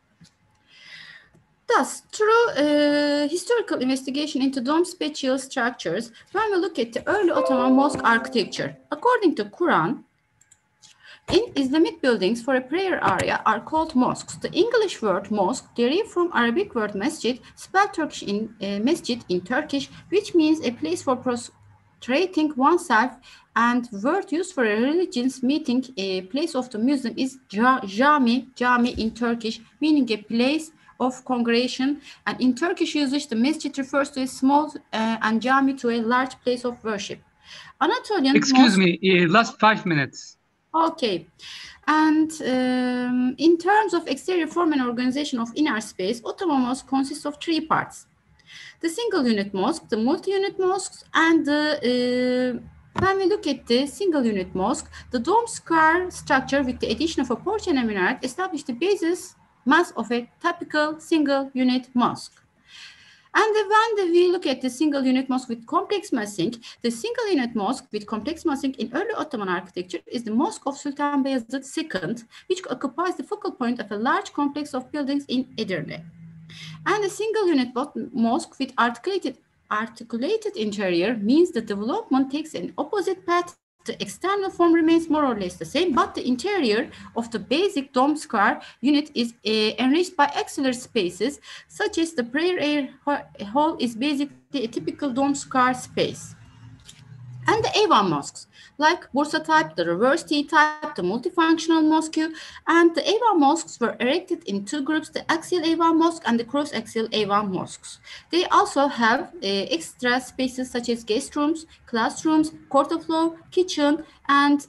Thus, through historical investigation into dome spatial structures, when we look at the early Ottoman mosque architecture, according to Quran, in Islamic buildings for a prayer area are called mosques. The English word mosque derived from Arabic word masjid, spelled Turkish in masjid in Turkish, which means a place for prostrating oneself, and word used for a religion's meeting, a place of the Muslim is cami in Turkish, meaning a place of congregation, and in Turkish usage, the masjid refers to a small and cami to a large place of worship. Anatolian Excuse me, last 5 minutes. Okay. And in terms of exterior form and organization of inner space, Ottoman mosque consists of 3 parts. The single unit mosque, the multi-unit mosques, and the when we look at the single unit mosque, the dome square structure with the addition of a porch and a minaret established the basis mass of a typical single unit mosque. And when we look at the single unit mosque with complex massing, the single unit mosque with complex massing in early Ottoman architecture is the Mosque of Sultan Bayezid II, which occupies the focal point of a large complex of buildings in Edirne. And the single unit mosque with articulated interior means the development takes an opposite path. The external form remains more or less the same, but the interior of the basic dome square unit is enriched by auxiliary spaces, such as the prayer hall is basically a typical dome square space. And the Eyvan mosques, like Bursa type, the reverse T type, the multifunctional mosque, and the Eyvan mosques were erected in 2 groups, the axial Eyvan mosque and the cross-axial Eyvan mosques. They also have extra spaces such as guest rooms, classrooms, court of law, kitchen, and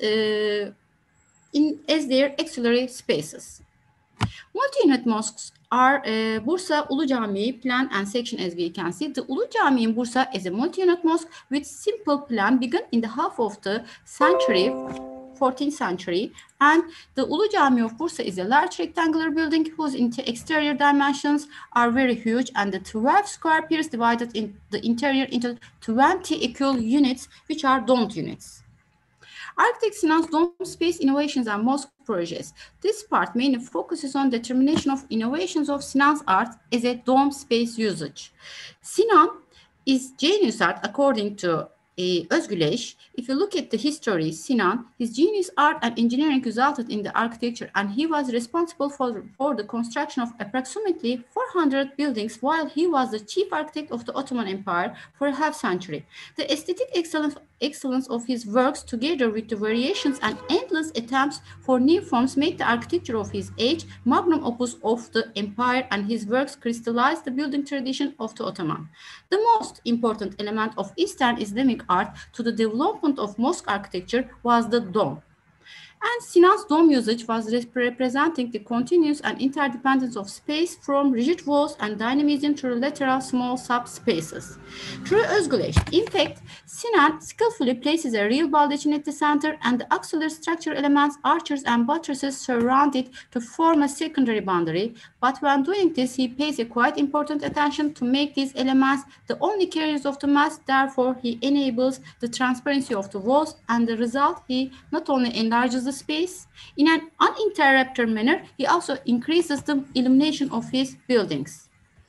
as their auxiliary spaces. Multi-unit mosques are Bursa Ulu Camii plan and section, as we can see. The Ulu Camii in Bursa is a multi-unit mosque with simple plan begun in the half of the century, 14th century. And the Ulu Camii of Bursa is a large rectangular building whose exterior dimensions are very huge, and the 12 square piers divided in the interior into 20 equal units, which are domed units. Architect Sinan's dome space innovations and mosque projects. This part mainly focuses on determination of innovations of Sinan's art as a dome space usage. Sinan is genius art according to Özgüleş. If you look at the history, Sinan, his genius art and engineering resulted in the architecture, and he was responsible for the construction of approximately 400 buildings while he was the chief architect of the Ottoman Empire for a half century. The aesthetic excellence of his works, together with the variations and endless attempts for new forms, made the architecture of his age magnum opus of the empire, and his works crystallized the building tradition of the Ottoman. The most important element of Eastern Islamic art to the development of mosque architecture was the dome. And Sinan's dome usage was representing the continuous and interdependence of space from rigid walls and dynamism through lateral small subspaces. Through Özgüleş, in fact, Sinan skillfully places a real baldachin at the center, and the auxiliary structure elements, arches and buttresses surround it to form a secondary boundary. But when doing this, he pays a quite important attention to make these elements the only carriers of the mass. Therefore, he enables the transparency of the walls, and the result, he not only enlarges the space in an uninterrupted manner, he also increases the illumination of his buildings.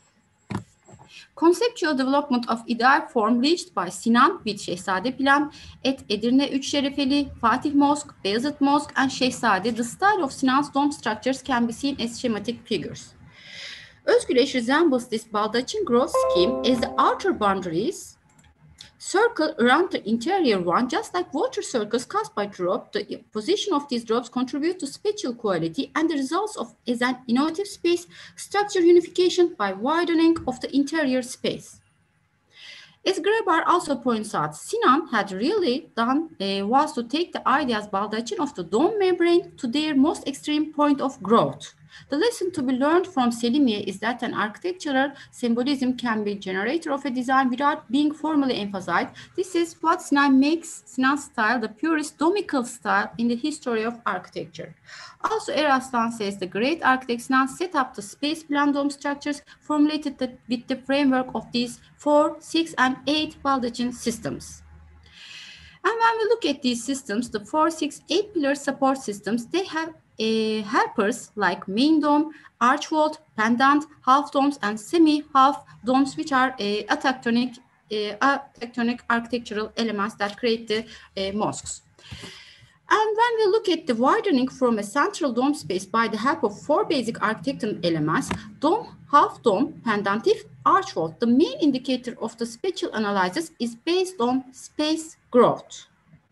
Conceptual development of ideal form reached by Sinan with Şehzade plan at Edirne Üç Şerefeli, Fatih Mosque, Beyazıt Mosque, and Şehzade. The style of Sinan's dome structures can be seen as schematic figures. Özgüleş resembles this baldachin growth scheme as the outer boundaries circle around the interior one, just like water circles cast by drop. The position of these drops contribute to spatial quality, and the results of is an innovative space structure unification by widening of the interior space. As Graeber also points out, Sinan had really done was to take the ideas baldachin of the dome membrane to their most extreme point of growth. The lesson to be learned from Selimiye is that an architectural symbolism can be generator of a design without being formally emphasized. This is what Sinan makes Sinan's style the purest domical style in the history of architecture. Also, Eraslan says the great architect Sinan set up the space plan dome structures formulated with the framework of these 4, 6, and 8 baldachin systems. And when we look at these systems, the 4, 6, 8 pillar support systems, they have helpers like main dome, arch vault, pendant, half domes, and semi-half domes, which are atectonic architectural elements that create the mosques. And when we look at the widening from a central dome space by the help of 4 basic architectural elements, dome, half dome, pendantif, arch vault, the main indicator of the spatial analysis is based on space growth.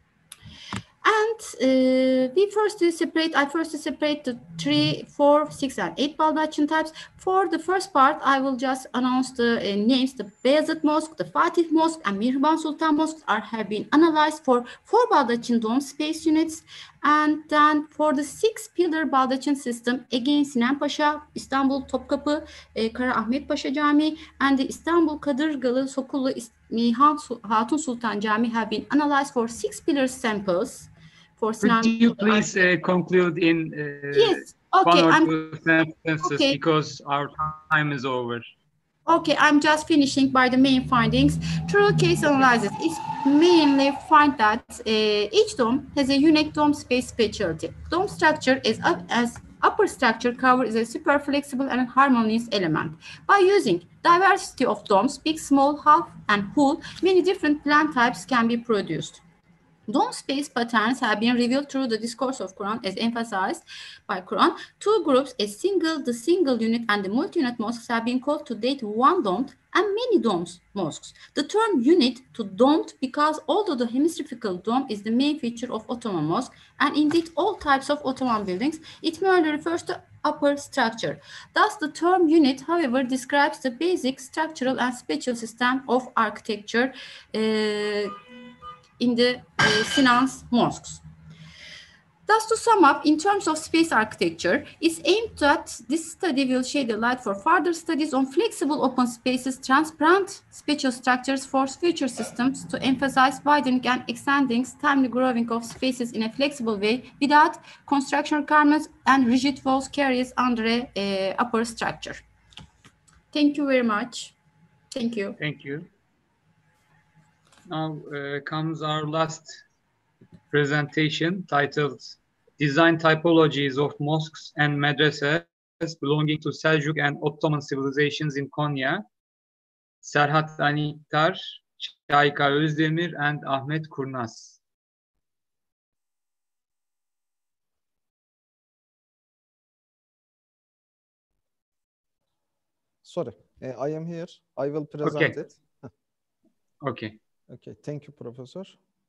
And I first separate the 3, 4, 6, and 8 baldachin types. For the first part, I will just announce the names. The Beyazıt Mosque, the Fatih Mosque, and Mihriban Sultan Mosques have been analyzed for 4 baldachin dome space units. And then for the 6 pillar baldachin system, again Sinan Paşa, Istanbul Topkapı, Kara Ahmet Paşa Camii, and the Istanbul Kadırgalı Sokullu Hatun Sultan Camii have been analyzed for 6 pillar samples. Could you please conclude in yes, okay, 1 or 2 sentences, okay, because our time is over. Okay, I'm just finishing by the main findings. Through case analysis, it mainly find that each dome has a unique dome space specialty. Dome structure is as upper structure cover is a super flexible and harmonious element. By using diversity of domes, big, small, half, and whole, many different plan types can be produced. Dome space patterns have been revealed through the discourse of Quran as emphasized by Quran. 2 groups, the single unit and the multi-unit mosques have been called to date one domed and many domes mosques. The term unit to domed because although the hemispherical dome is the main feature of Ottoman mosque and indeed all types of Ottoman buildings, it merely refers to upper structure. Thus, the term unit, however, describes the basic structural and spatial system of architecture in the Sinan's mosques. Thus, to sum up, in terms of space architecture, it's aimed at this study will shed the light for further studies on flexible open spaces, transparent spatial structures for future systems to emphasize widening and extending timely growing of spaces in a flexible way without construction requirements and rigid walls carries under a upper structure. Thank you very much. Thank you. Thank you. Now comes our last presentation titled Design Typologies of Mosques and Medreses Belonging to Seljuk and Ottoman Civilizations in Konya. Serhat Aniktar, Şahika Özdemir, and Ahmet Kurnaz. Sorry, I am here. I will present it. Okay. Okay, thank you, Professor.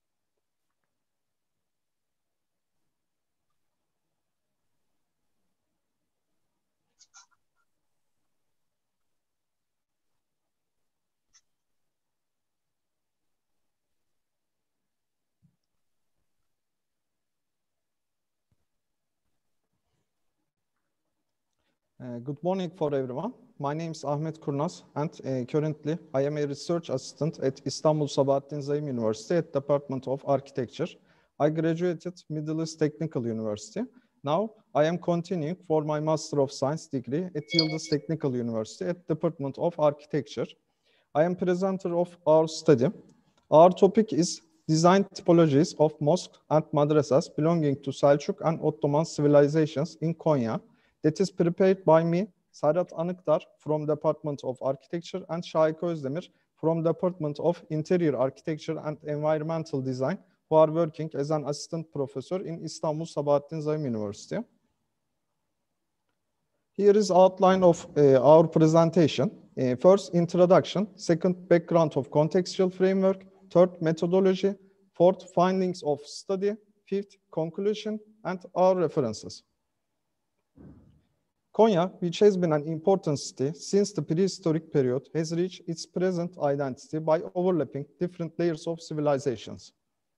Good morning for everyone. My name is Ahmet Kurnaz, and currently I am a research assistant at Istanbul Sabahattin Zaim University at Department of Architecture. I graduated Middle East Technical University. Now I am continuing for my Master of Science degree at Yıldız Technical University at Department of Architecture. I am presenter of our study. Our topic is Design Typologies of Mosques and Madrasas belonging to Selçuk and Ottoman civilizations in Konya. That is prepared by me, Serhat Aniktar from Department of Architecture and Şahika Özdemir from Department of Interior Architecture and Environmental Design, who are working as an assistant professor in Istanbul Sabahattin Zaim University. Here is outline of our presentation. First, introduction. Second, background of contextual framework. third, methodology, fourth, findings of study, fifth, conclusion, and our references. Konya, which has been an important city since the prehistoric period, has reached its present identity by overlapping different layers of civilizations.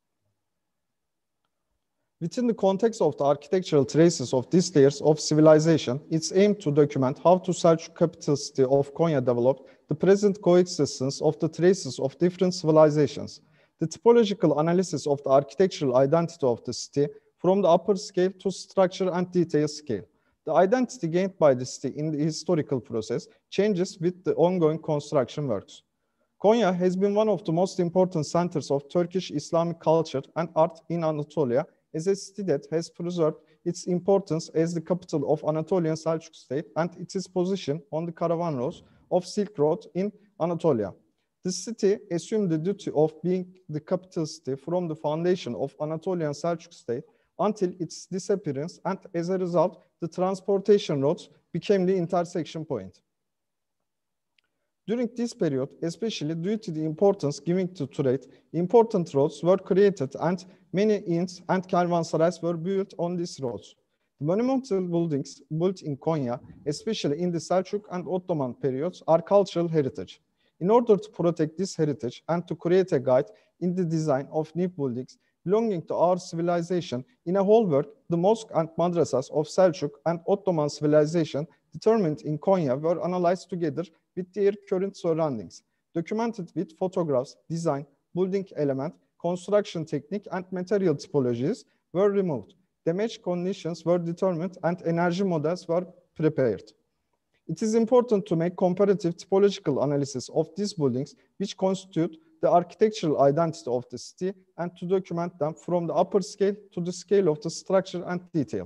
Within the context of the architectural traces of these layers of civilization, it's aimed to document how the Selçuk capital city of Konya developed the present coexistence of the traces of different civilizations, the typological analysis of the architectural identity of the city from the upper scale to structure and detail scale. The identity gained by the city in the historical process changes with the ongoing construction works. Konya has been one of the most important centers of Turkish Islamic culture and art in Anatolia, as a city that has preserved its importance as the capital of Anatolian Selçuk state and its position on the caravan routes of Silk Road in Anatolia. The city assumed the duty of being the capital city from the foundation of Anatolian Selçuk state until its disappearance, and as a result, the transportation routes became the intersection point. During this period, especially due to the importance given to trade, important roads were created and many inns and caravansarais were built on these roads. The monumental buildings built in Konya, especially in the Selçuk and Ottoman periods, are cultural heritage. In order to protect this heritage and to create a guide in the design of new buildings belonging to our civilization, in a whole world, the mosque and madrasas of Selçuk and Ottoman civilization determined in Konya were analyzed together with their current surroundings, documented with photographs, design, building element, construction technique, and material typologies were removed. Damage conditions were determined and energy models were prepared. It is important to make comparative typological analysis of these buildings, which constitute the architectural identity of the city, and to document them from the upper scale to the scale of the structure and detail.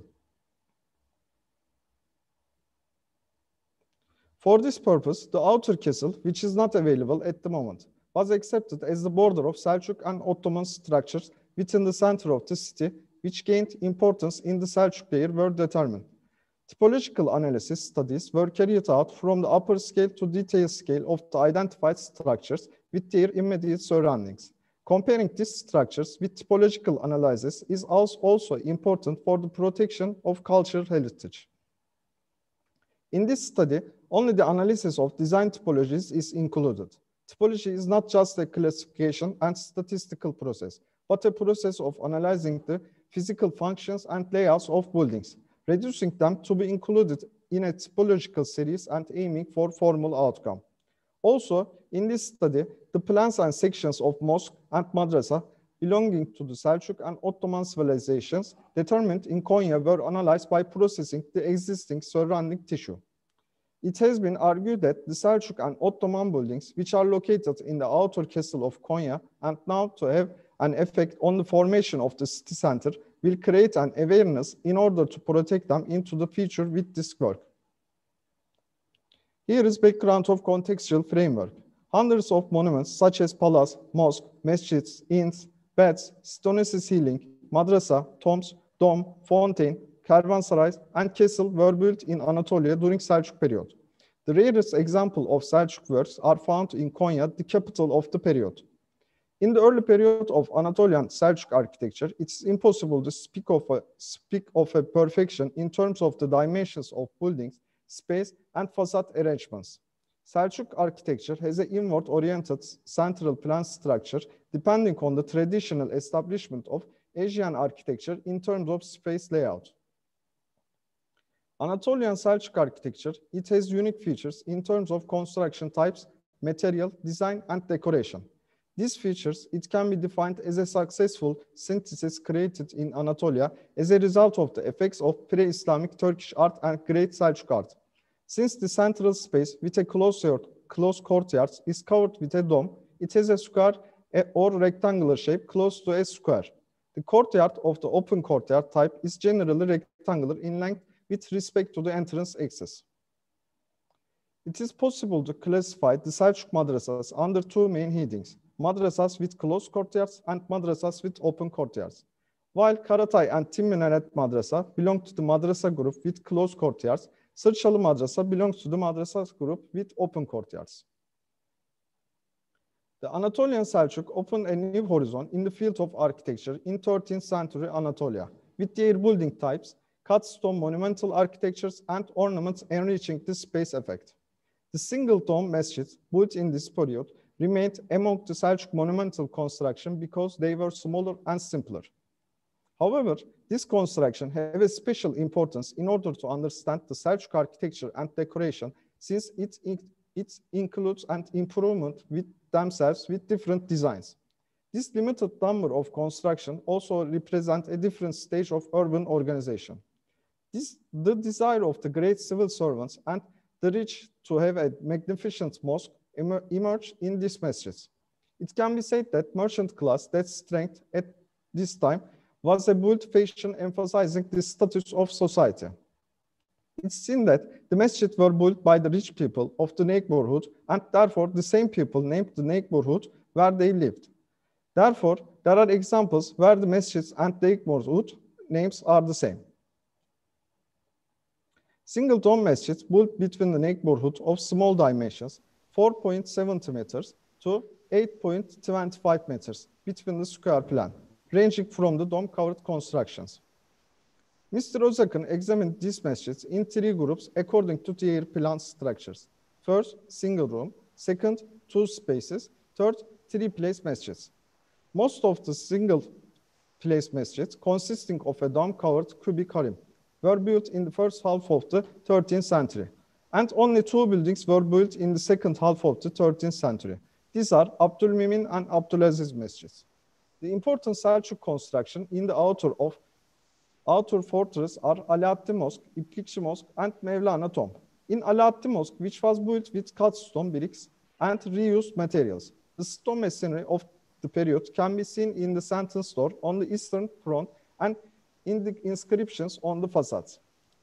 For this purpose, the outer castle, which is not available at the moment, was accepted as the border of Selçuk and Ottoman structures within the center of the city, which gained importance in the Selçuk layer, were determined. Typological analysis studies were carried out from the upper scale to detail scale of the identified structures with their immediate surroundings. Comparing these structures with typological analysis is also important for the protection of cultural heritage. In this study, only the analysis of design typologies is included. Typology is not just a classification and statistical process, but a process of analyzing the physical functions and layouts of buildings, reducing them to be included in a typological series and aiming for formal outcome. Also, in this study, the plans and sections of mosque and madrasa belonging to the Selçuk and Ottoman civilizations determined in Konya were analyzed by processing the existing surrounding tissue. It has been argued that the Selçuk and Ottoman buildings, which are located in the outer castle of Konya and now to have an effect on the formation of the city center, will create an awareness in order to protect them into the future with this work. Here is background of contextual framework. Hundreds of monuments such as palace, mosque, masjids, inns, baths, stone ceiling, madrasa, tombs, dome, fountain, caravansarais, and castle were built in Anatolia during Selçuk period. The rarest example of Selçuk works are found in Konya, the capital of the period. In the early period of Anatolian Selçuk architecture, it's impossible to speak of a perfection in terms of the dimensions of buildings, space, and facade arrangements. Selçuk architecture has an inward-oriented central plan structure depending on the traditional establishment of Asian architecture in terms of space layout. Anatolian Selçuk architecture, it has unique features in terms of construction types, material, design, and decoration. These features, it can be defined as a successful synthesis created in Anatolia as a result of the effects of pre-Islamic Turkish art and Great Selçuk art. Since the central space with a closed courtyard is covered with a dome, it has a square or rectangular shape close to a square. The courtyard of the open courtyard type is generally rectangular in length with respect to the entrance axis. It is possible to classify the Selçuk madrasas under two main headings: madrasas with closed courtyards and madrasas with open courtyards. While Karatay and Tin Minaret Madrasa belong to the madrasa group with closed courtyards, Sırçalı Madrasa belongs to the madrasa group with open courtyards. The Anatolian Seljuk opened a new horizon in the field of architecture in 13th century Anatolia, with their building types, cut stone monumental architectures, and ornaments enriching the space effect. The single dome masjids built in this period remained among the Seljuk monumental construction because they were smaller and simpler. However, this construction have a special importance in order to understand the Seljuk architecture and decoration, since it includes an improvement with themselves with different designs. This limited number of construction also represent a different stage of urban organization. The desire of the great civil servants and the rich to have a magnificent mosque emerged in these masjids. It can be said that merchant class, that strength at this time, was a built fashion emphasizing the status of society. It's seen that the masjid were built by the rich people of the neighborhood, and therefore the same people named the neighborhood where they lived. Therefore, there are examples where the masjids and neighborhood names are the same. Single dome masjids built between the neighborhood of small dimensions, 4.70 meters to 8.25 meters between the square plan, ranging from the dome-covered constructions. Mr. Özakın examined these masjids in three groups according to their plan structures. First, single room. Second, two spaces. Third, three-place masjids. Most of the single-place masjids, consisting of a dome-covered cubic harim, were built in the first half of the 13th century, and only two buildings were built in the second half of the 13th century. These are Abdülmümin and Abdülaziz masjids. The important Selçuk construction in the outer fortress are Alaaddin Mosque, İplikçi Mosque, and Mevlana Tomb. In Alaaddin Mosque, which was built with cut stone bricks and reused materials, the stone masonry of the period can be seen in the sentence door on the eastern front and in the inscriptions on the facades.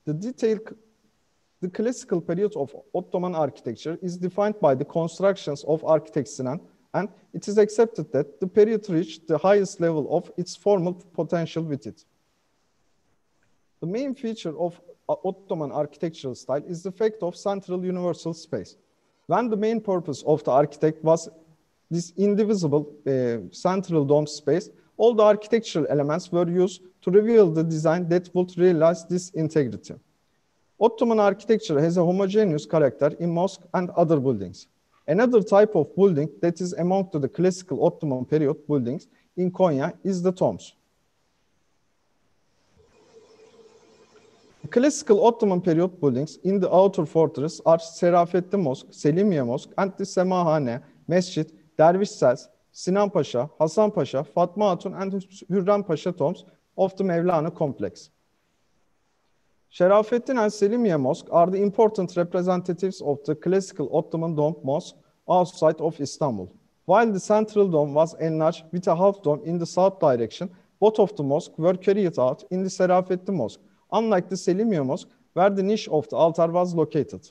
The classical period of Ottoman architecture is defined by the constructions of architect Sinan, and it is accepted that the period reached the highest level of its formal potential with it. The main feature of Ottoman architectural style is the fact of central universal space. When the main purpose of the architect was this indivisible central dome space, all the architectural elements were used to reveal the design that would realize this integrity. Ottoman architecture has a homogeneous character in mosques and other buildings. Another type of building that is among the classical Ottoman period buildings in Konya is the tombs. The classical Ottoman period buildings in the outer fortress are Serafettin Mosque, Selimiye Mosque, and the Semahane, Mescid, Dervish Cells, Sinan Pasha, Hasan Pasha, Fatma Hatun, and Hürrem Pasha tombs of the Mevlana complex. Şerafettin and Selimiye Mosque are the important representatives of the classical Ottoman dome mosque outside of Istanbul. While the central dome was enlarged with a half dome in the south direction, both of the mosques were carried out in the Şerafettin Mosque, unlike the Selimiye Mosque, where the niche of the altar was located.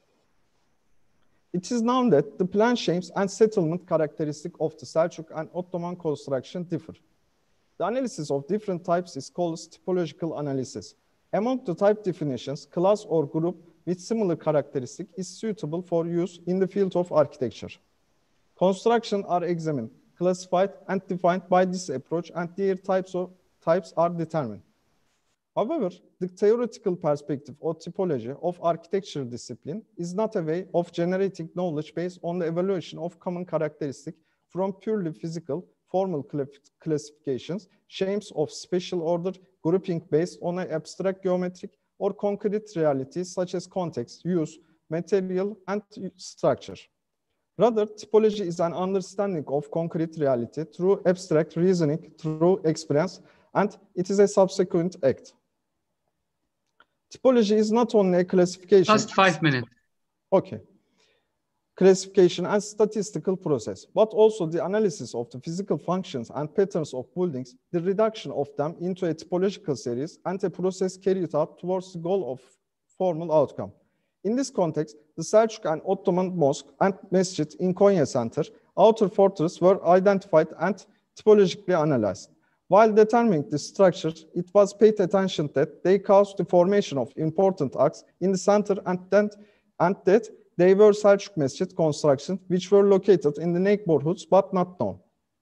It is known that the plan shapes and settlement characteristic of the Selçuk and Ottoman construction differ. The analysis of different types is called typological analysis. Among the type definitions, class or group with similar characteristic is suitable for use in the field of architecture. Constructions are examined, classified, and defined by this approach, and their types are determined. However, the theoretical perspective or typology of architecture discipline is not a way of generating knowledge based on the evaluation of common characteristics from purely physical, formal classifications, shapes of special order, grouping based on an abstract geometric or concrete realities such as context, use, material, and structure. Rather, typology is an understanding of concrete reality through abstract reasoning, through experience, and it is a subsequent act. Typology is not only a classification. Just 5 minutes. Okay. Classification and statistical process, but also the analysis of the physical functions and patterns of buildings, the reduction of them into a typological series, and a process carried out towards the goal of formal outcome. In this context, the Selçuk and Ottoman mosque and masjid in Konya Center, outer fortress were identified and typologically analyzed. While determining the structure, it was paid attention that they caused the formation of important arcs in the center and that They were Selçuk Mescid constructions which were located in the neighborhoods but not known.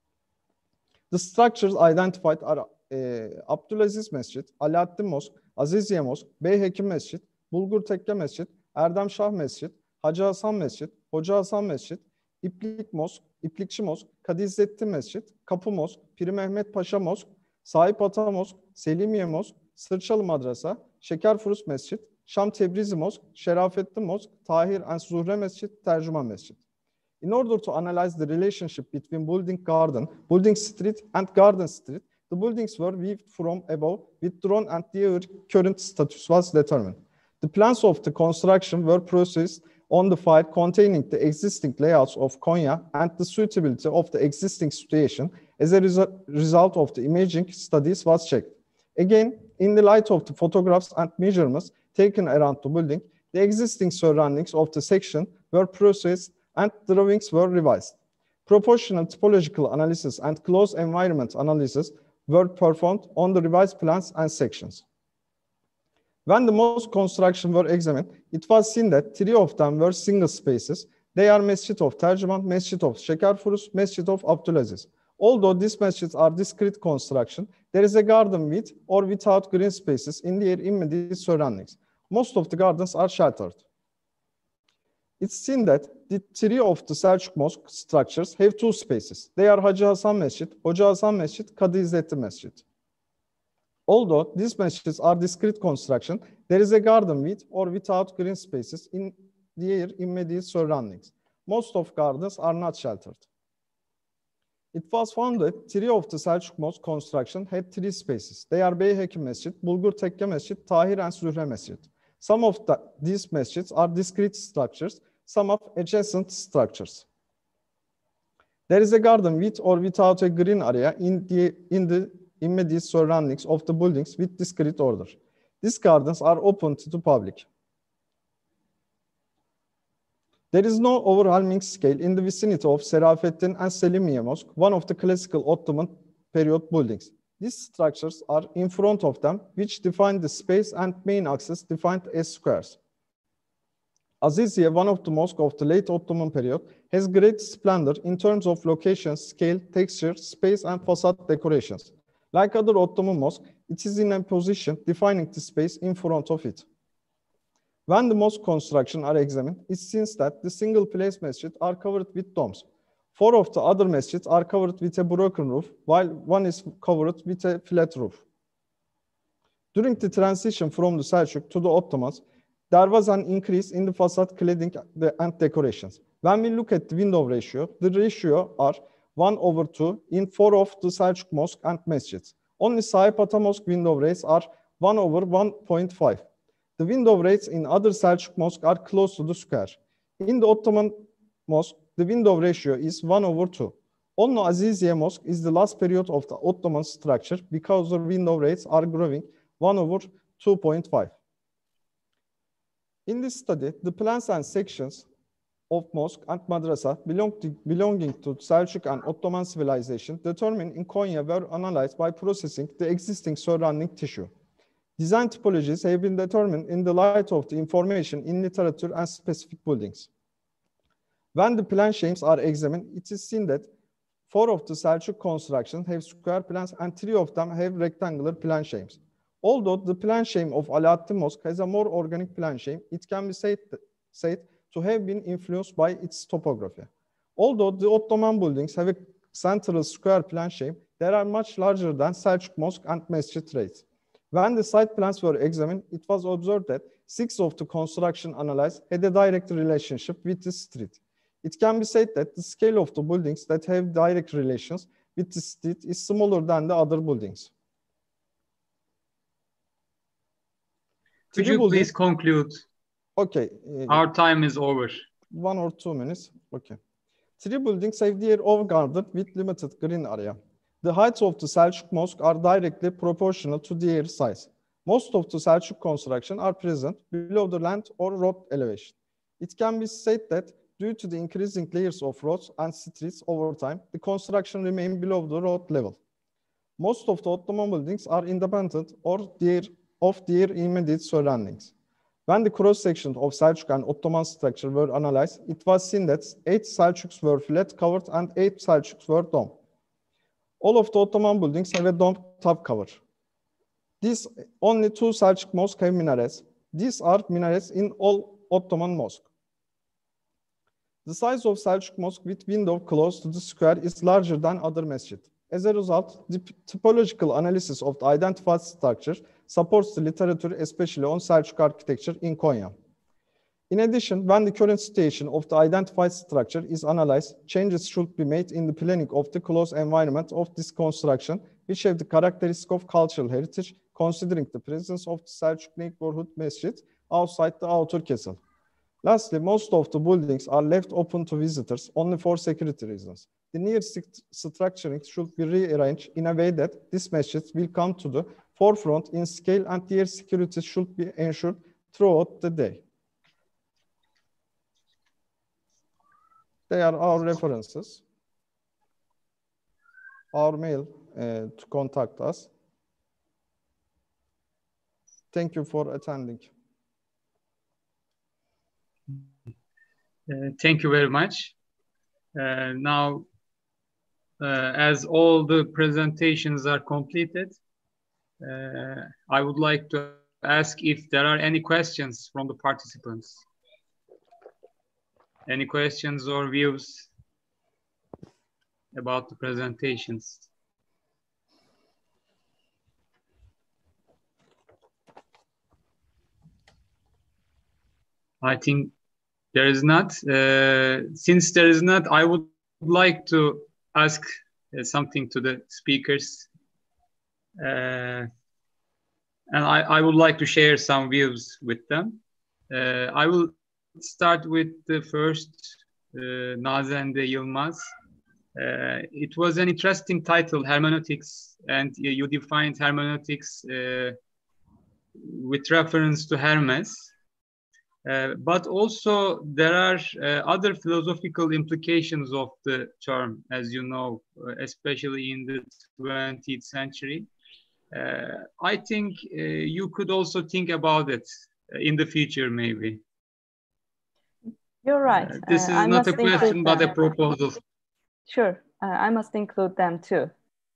The structures identified are Abdülaziz Mescid, Alaaddin Mosque, Aziziye Mosque, Beyhekim Mescid, Bulgur Tekke Mescid, Erdem Şah Mescid, Hacı Hasan Mescid, Hoca Hasan Mescid, İplik Mosque, İplikçi Mosque, Kadı İzzettin Mescid, Kapı Mosque, Piri Mehmet Paşa Mosque, Sahip Ata Mosque, Selimiye Mosque, Sırçalı Madrasa, Şekerfuruz Mescid, Şam Tebrizi Mosque, Şerafettin Mosque, Tahir and Zuhre Mescid, Tercüman Mescid. In order to analyze the relationship between building garden, building street and garden street, the buildings were viewed from above, withdrawn and their current status was determined. The plans of the construction were processed on the file containing the existing layouts of Konya and the suitability of the existing situation as a result of the imaging studies was checked. Again, in the light of the photographs and measurements taken around the building, the existing surroundings of the section were processed and drawings were revised. Proportional topological analysis and close environment analysis were performed on the revised plans and sections. When the mosque construction were examined, it was seen that 3 of them were single spaces. They are Mescid of Tercüman, Mescid of Şekerfuruz, Mescid of Abdülaziz. Although these mescids are discrete construction, there is a garden with or without green spaces in their immediate surroundings. Most of the gardens are sheltered. It's seen that the 3 of the Selçuk mosque structures have 2 spaces. They are Hacı Hasan Mescid, Hoca Hasan Mescid, Kadı İzzettin Mescid. Although these mescids are discrete construction, there is a garden with or without green spaces in their immediate surroundings. Most of gardens are not sheltered. It was found that 3 of the Selçuk mosque construction had 3 spaces. They are Beyhekim Mescid, Bulgur Tekke Mescid, Tahir and Zuhre Mescid. Some of these mescids are discrete structures, some of adjacent structures. There is a garden with or without a green area in the immediate surroundings of the buildings with discrete order. These gardens are open to the public. There is no overwhelming scale in the vicinity of Şerafettin and Selimiye Mosque, one of the classical Ottoman period buildings. These structures are in front of them, which define the space and main axis defined as squares. Aziziye, one of the mosques of the late Ottoman period, has great splendor in terms of location, scale, texture, space, and facade decorations. Like other Ottoman mosques, it is in a position defining the space in front of it. When the mosque construction are examined, it seems that the single place masjid are covered with domes. 4 of the other masjids are covered with a broken roof, while one is covered with a flat roof. During the transition from the Selçuk to the Ottomans, there was an increase in the facade cladding and decorations. When we look at the window ratio, the ratio are 1/2 in 4 of the Selçuk mosque and masjids. Only Sahip Ata Mosque window rates are 1/1.5. The window rates in other Selçuk mosques are close to the square. In the Ottoman mosque, the window ratio is 1/2. Only Aziziye Mosque is the last period of the Ottoman structure because the window rates are growing 1/2.5. In this study, the plans and sections of mosque and madrasa belonging to Selçuk and Ottoman civilization determined in Konya were analyzed by processing the existing surrounding tissue. Design typologies have been determined in the light of the information in literature and specific buildings. When the plan schemes are examined, it is seen that 4 of the Selçuk constructions have square plans and 3 of them have rectangular plan schemes. Although the plan scheme of Alaaddin Mosque has a more organic plan scheme, it can be said to have been influenced by its topography. Although the Ottoman buildings have a central square plan scheme, they are much larger than Selçuk Mosque and Mescid rates. When the site plans were examined, it was observed that 6 of the construction analyzed had a direct relationship with the street. It can be said that the scale of the buildings that have direct relations with the street is smaller than the other buildings. Could you please conclude? Okay. Our time is over. 1 or 2 minutes. Okay. 3 buildings have their own garden with limited green area. The heights of the Selçuk Mosque are directly proportional to their size. Most of the Selçuk construction are present below the land or road elevation. It can be said that due to the increasing layers of roads and streets over time, the construction remains below the road level. Most of the Ottoman buildings are independent of their immediate surroundings. When the cross-section of Seljuk and Ottoman structure were analyzed, it was seen that 8 Seljuks were flat covered and 8 Seljuks were dome. All of the Ottoman buildings have a dome top cover. Only 2 Seljuk mosques have minarets. These are minarets in all Ottoman mosques. The size of Seljuk mosque with window close to the square is larger than other masjid. As a result, the typological analysis of the identified structure supports the literature, especially on Seljuk architecture in Konya. In addition, when the current situation of the identified structure is analyzed, changes should be made in the planning of the close environment of this construction, which have the characteristic of cultural heritage, considering the presence of the Seljuk neighborhood masjid outside the outer castle. Lastly, most of the buildings are left open to visitors only for security reasons. The nearest structuring should be rearranged in a way that this masjid will come to the forefront in scale, and their security should be ensured throughout the day. They are our references. Our mail to contact us. Thank you for attending. Thank you very much. Now, as all the presentations are completed, I would like to ask if there are any questions from the participants. Any questions or views about the presentations? I think there is not. Since there is not, I would like to ask something to the speakers. And I would like to share some views with them. I will start with the first, Nazende Yılmaz. It was an interesting title, Hermeneutics, and you defined hermeneutics with reference to Hermes. But also there are other philosophical implications of the term, as you know, especially in the 20th century. I think you could also think about it in the future, maybe. You're right. This is not a question, but a proposal. Sure, I must include them too.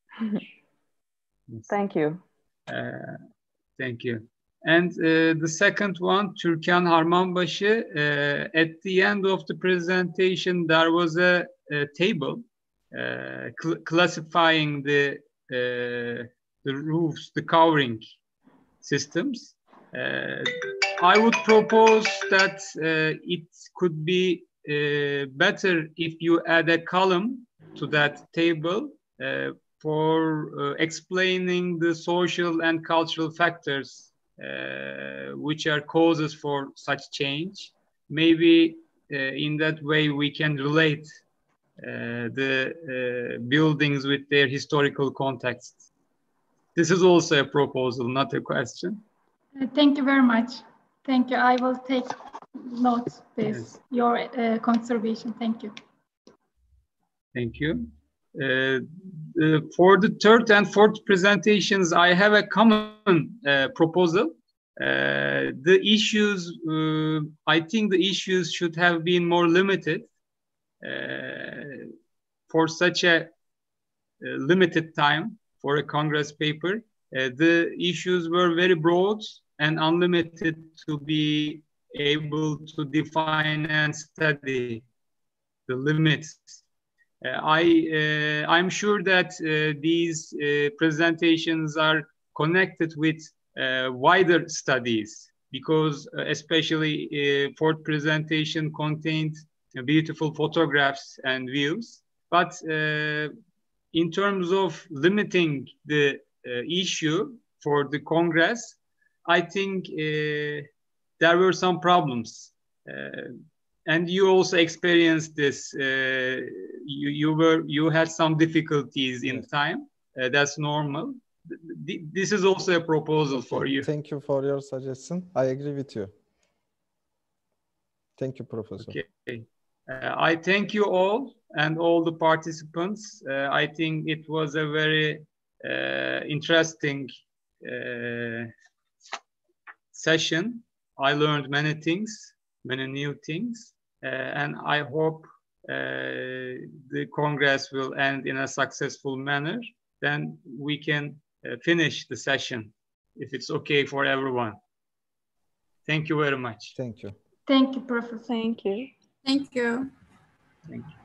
Yes. Thank you. Thank you. And the second one, Türkan Harmanbaşı, at the end of the presentation, there was a table classifying the roofs, the covering systems. I would propose that it could be better if you add a column to that table for explaining the social and cultural factors which are causes for such change. Maybe in that way we can relate the buildings with their historical context. This is also a proposal, not a question. Thank you very much. Thank you. I will take note of this, yes. Your conservation. Thank you. Thank you. For the third and fourth presentations, I have a common proposal. The issues, I think the issues should have been more limited for such a limited time for a Congress paper. The issues were very broad and unlimited to be able to define and study the limits. I'm sure that these presentations are connected with wider studies, because especially fourth presentation contained beautiful photographs and views. But in terms of limiting the issue for the Congress, I think there were some problems. And you also experienced this. You had some difficulties in time. That's normal. This is also a proposal for you. Thank you for your suggestion. I agree with you. Thank you, Professor. Okay. I thank you all and all the participants. I think it was a very interesting session. I learned many things, many new things, and I hope the Congress will end in a successful manner. Then we can finish the session if it's okay for everyone. Thank you very much. Thank you. Thank you, Professor. Thank you. Thank you. Thank you.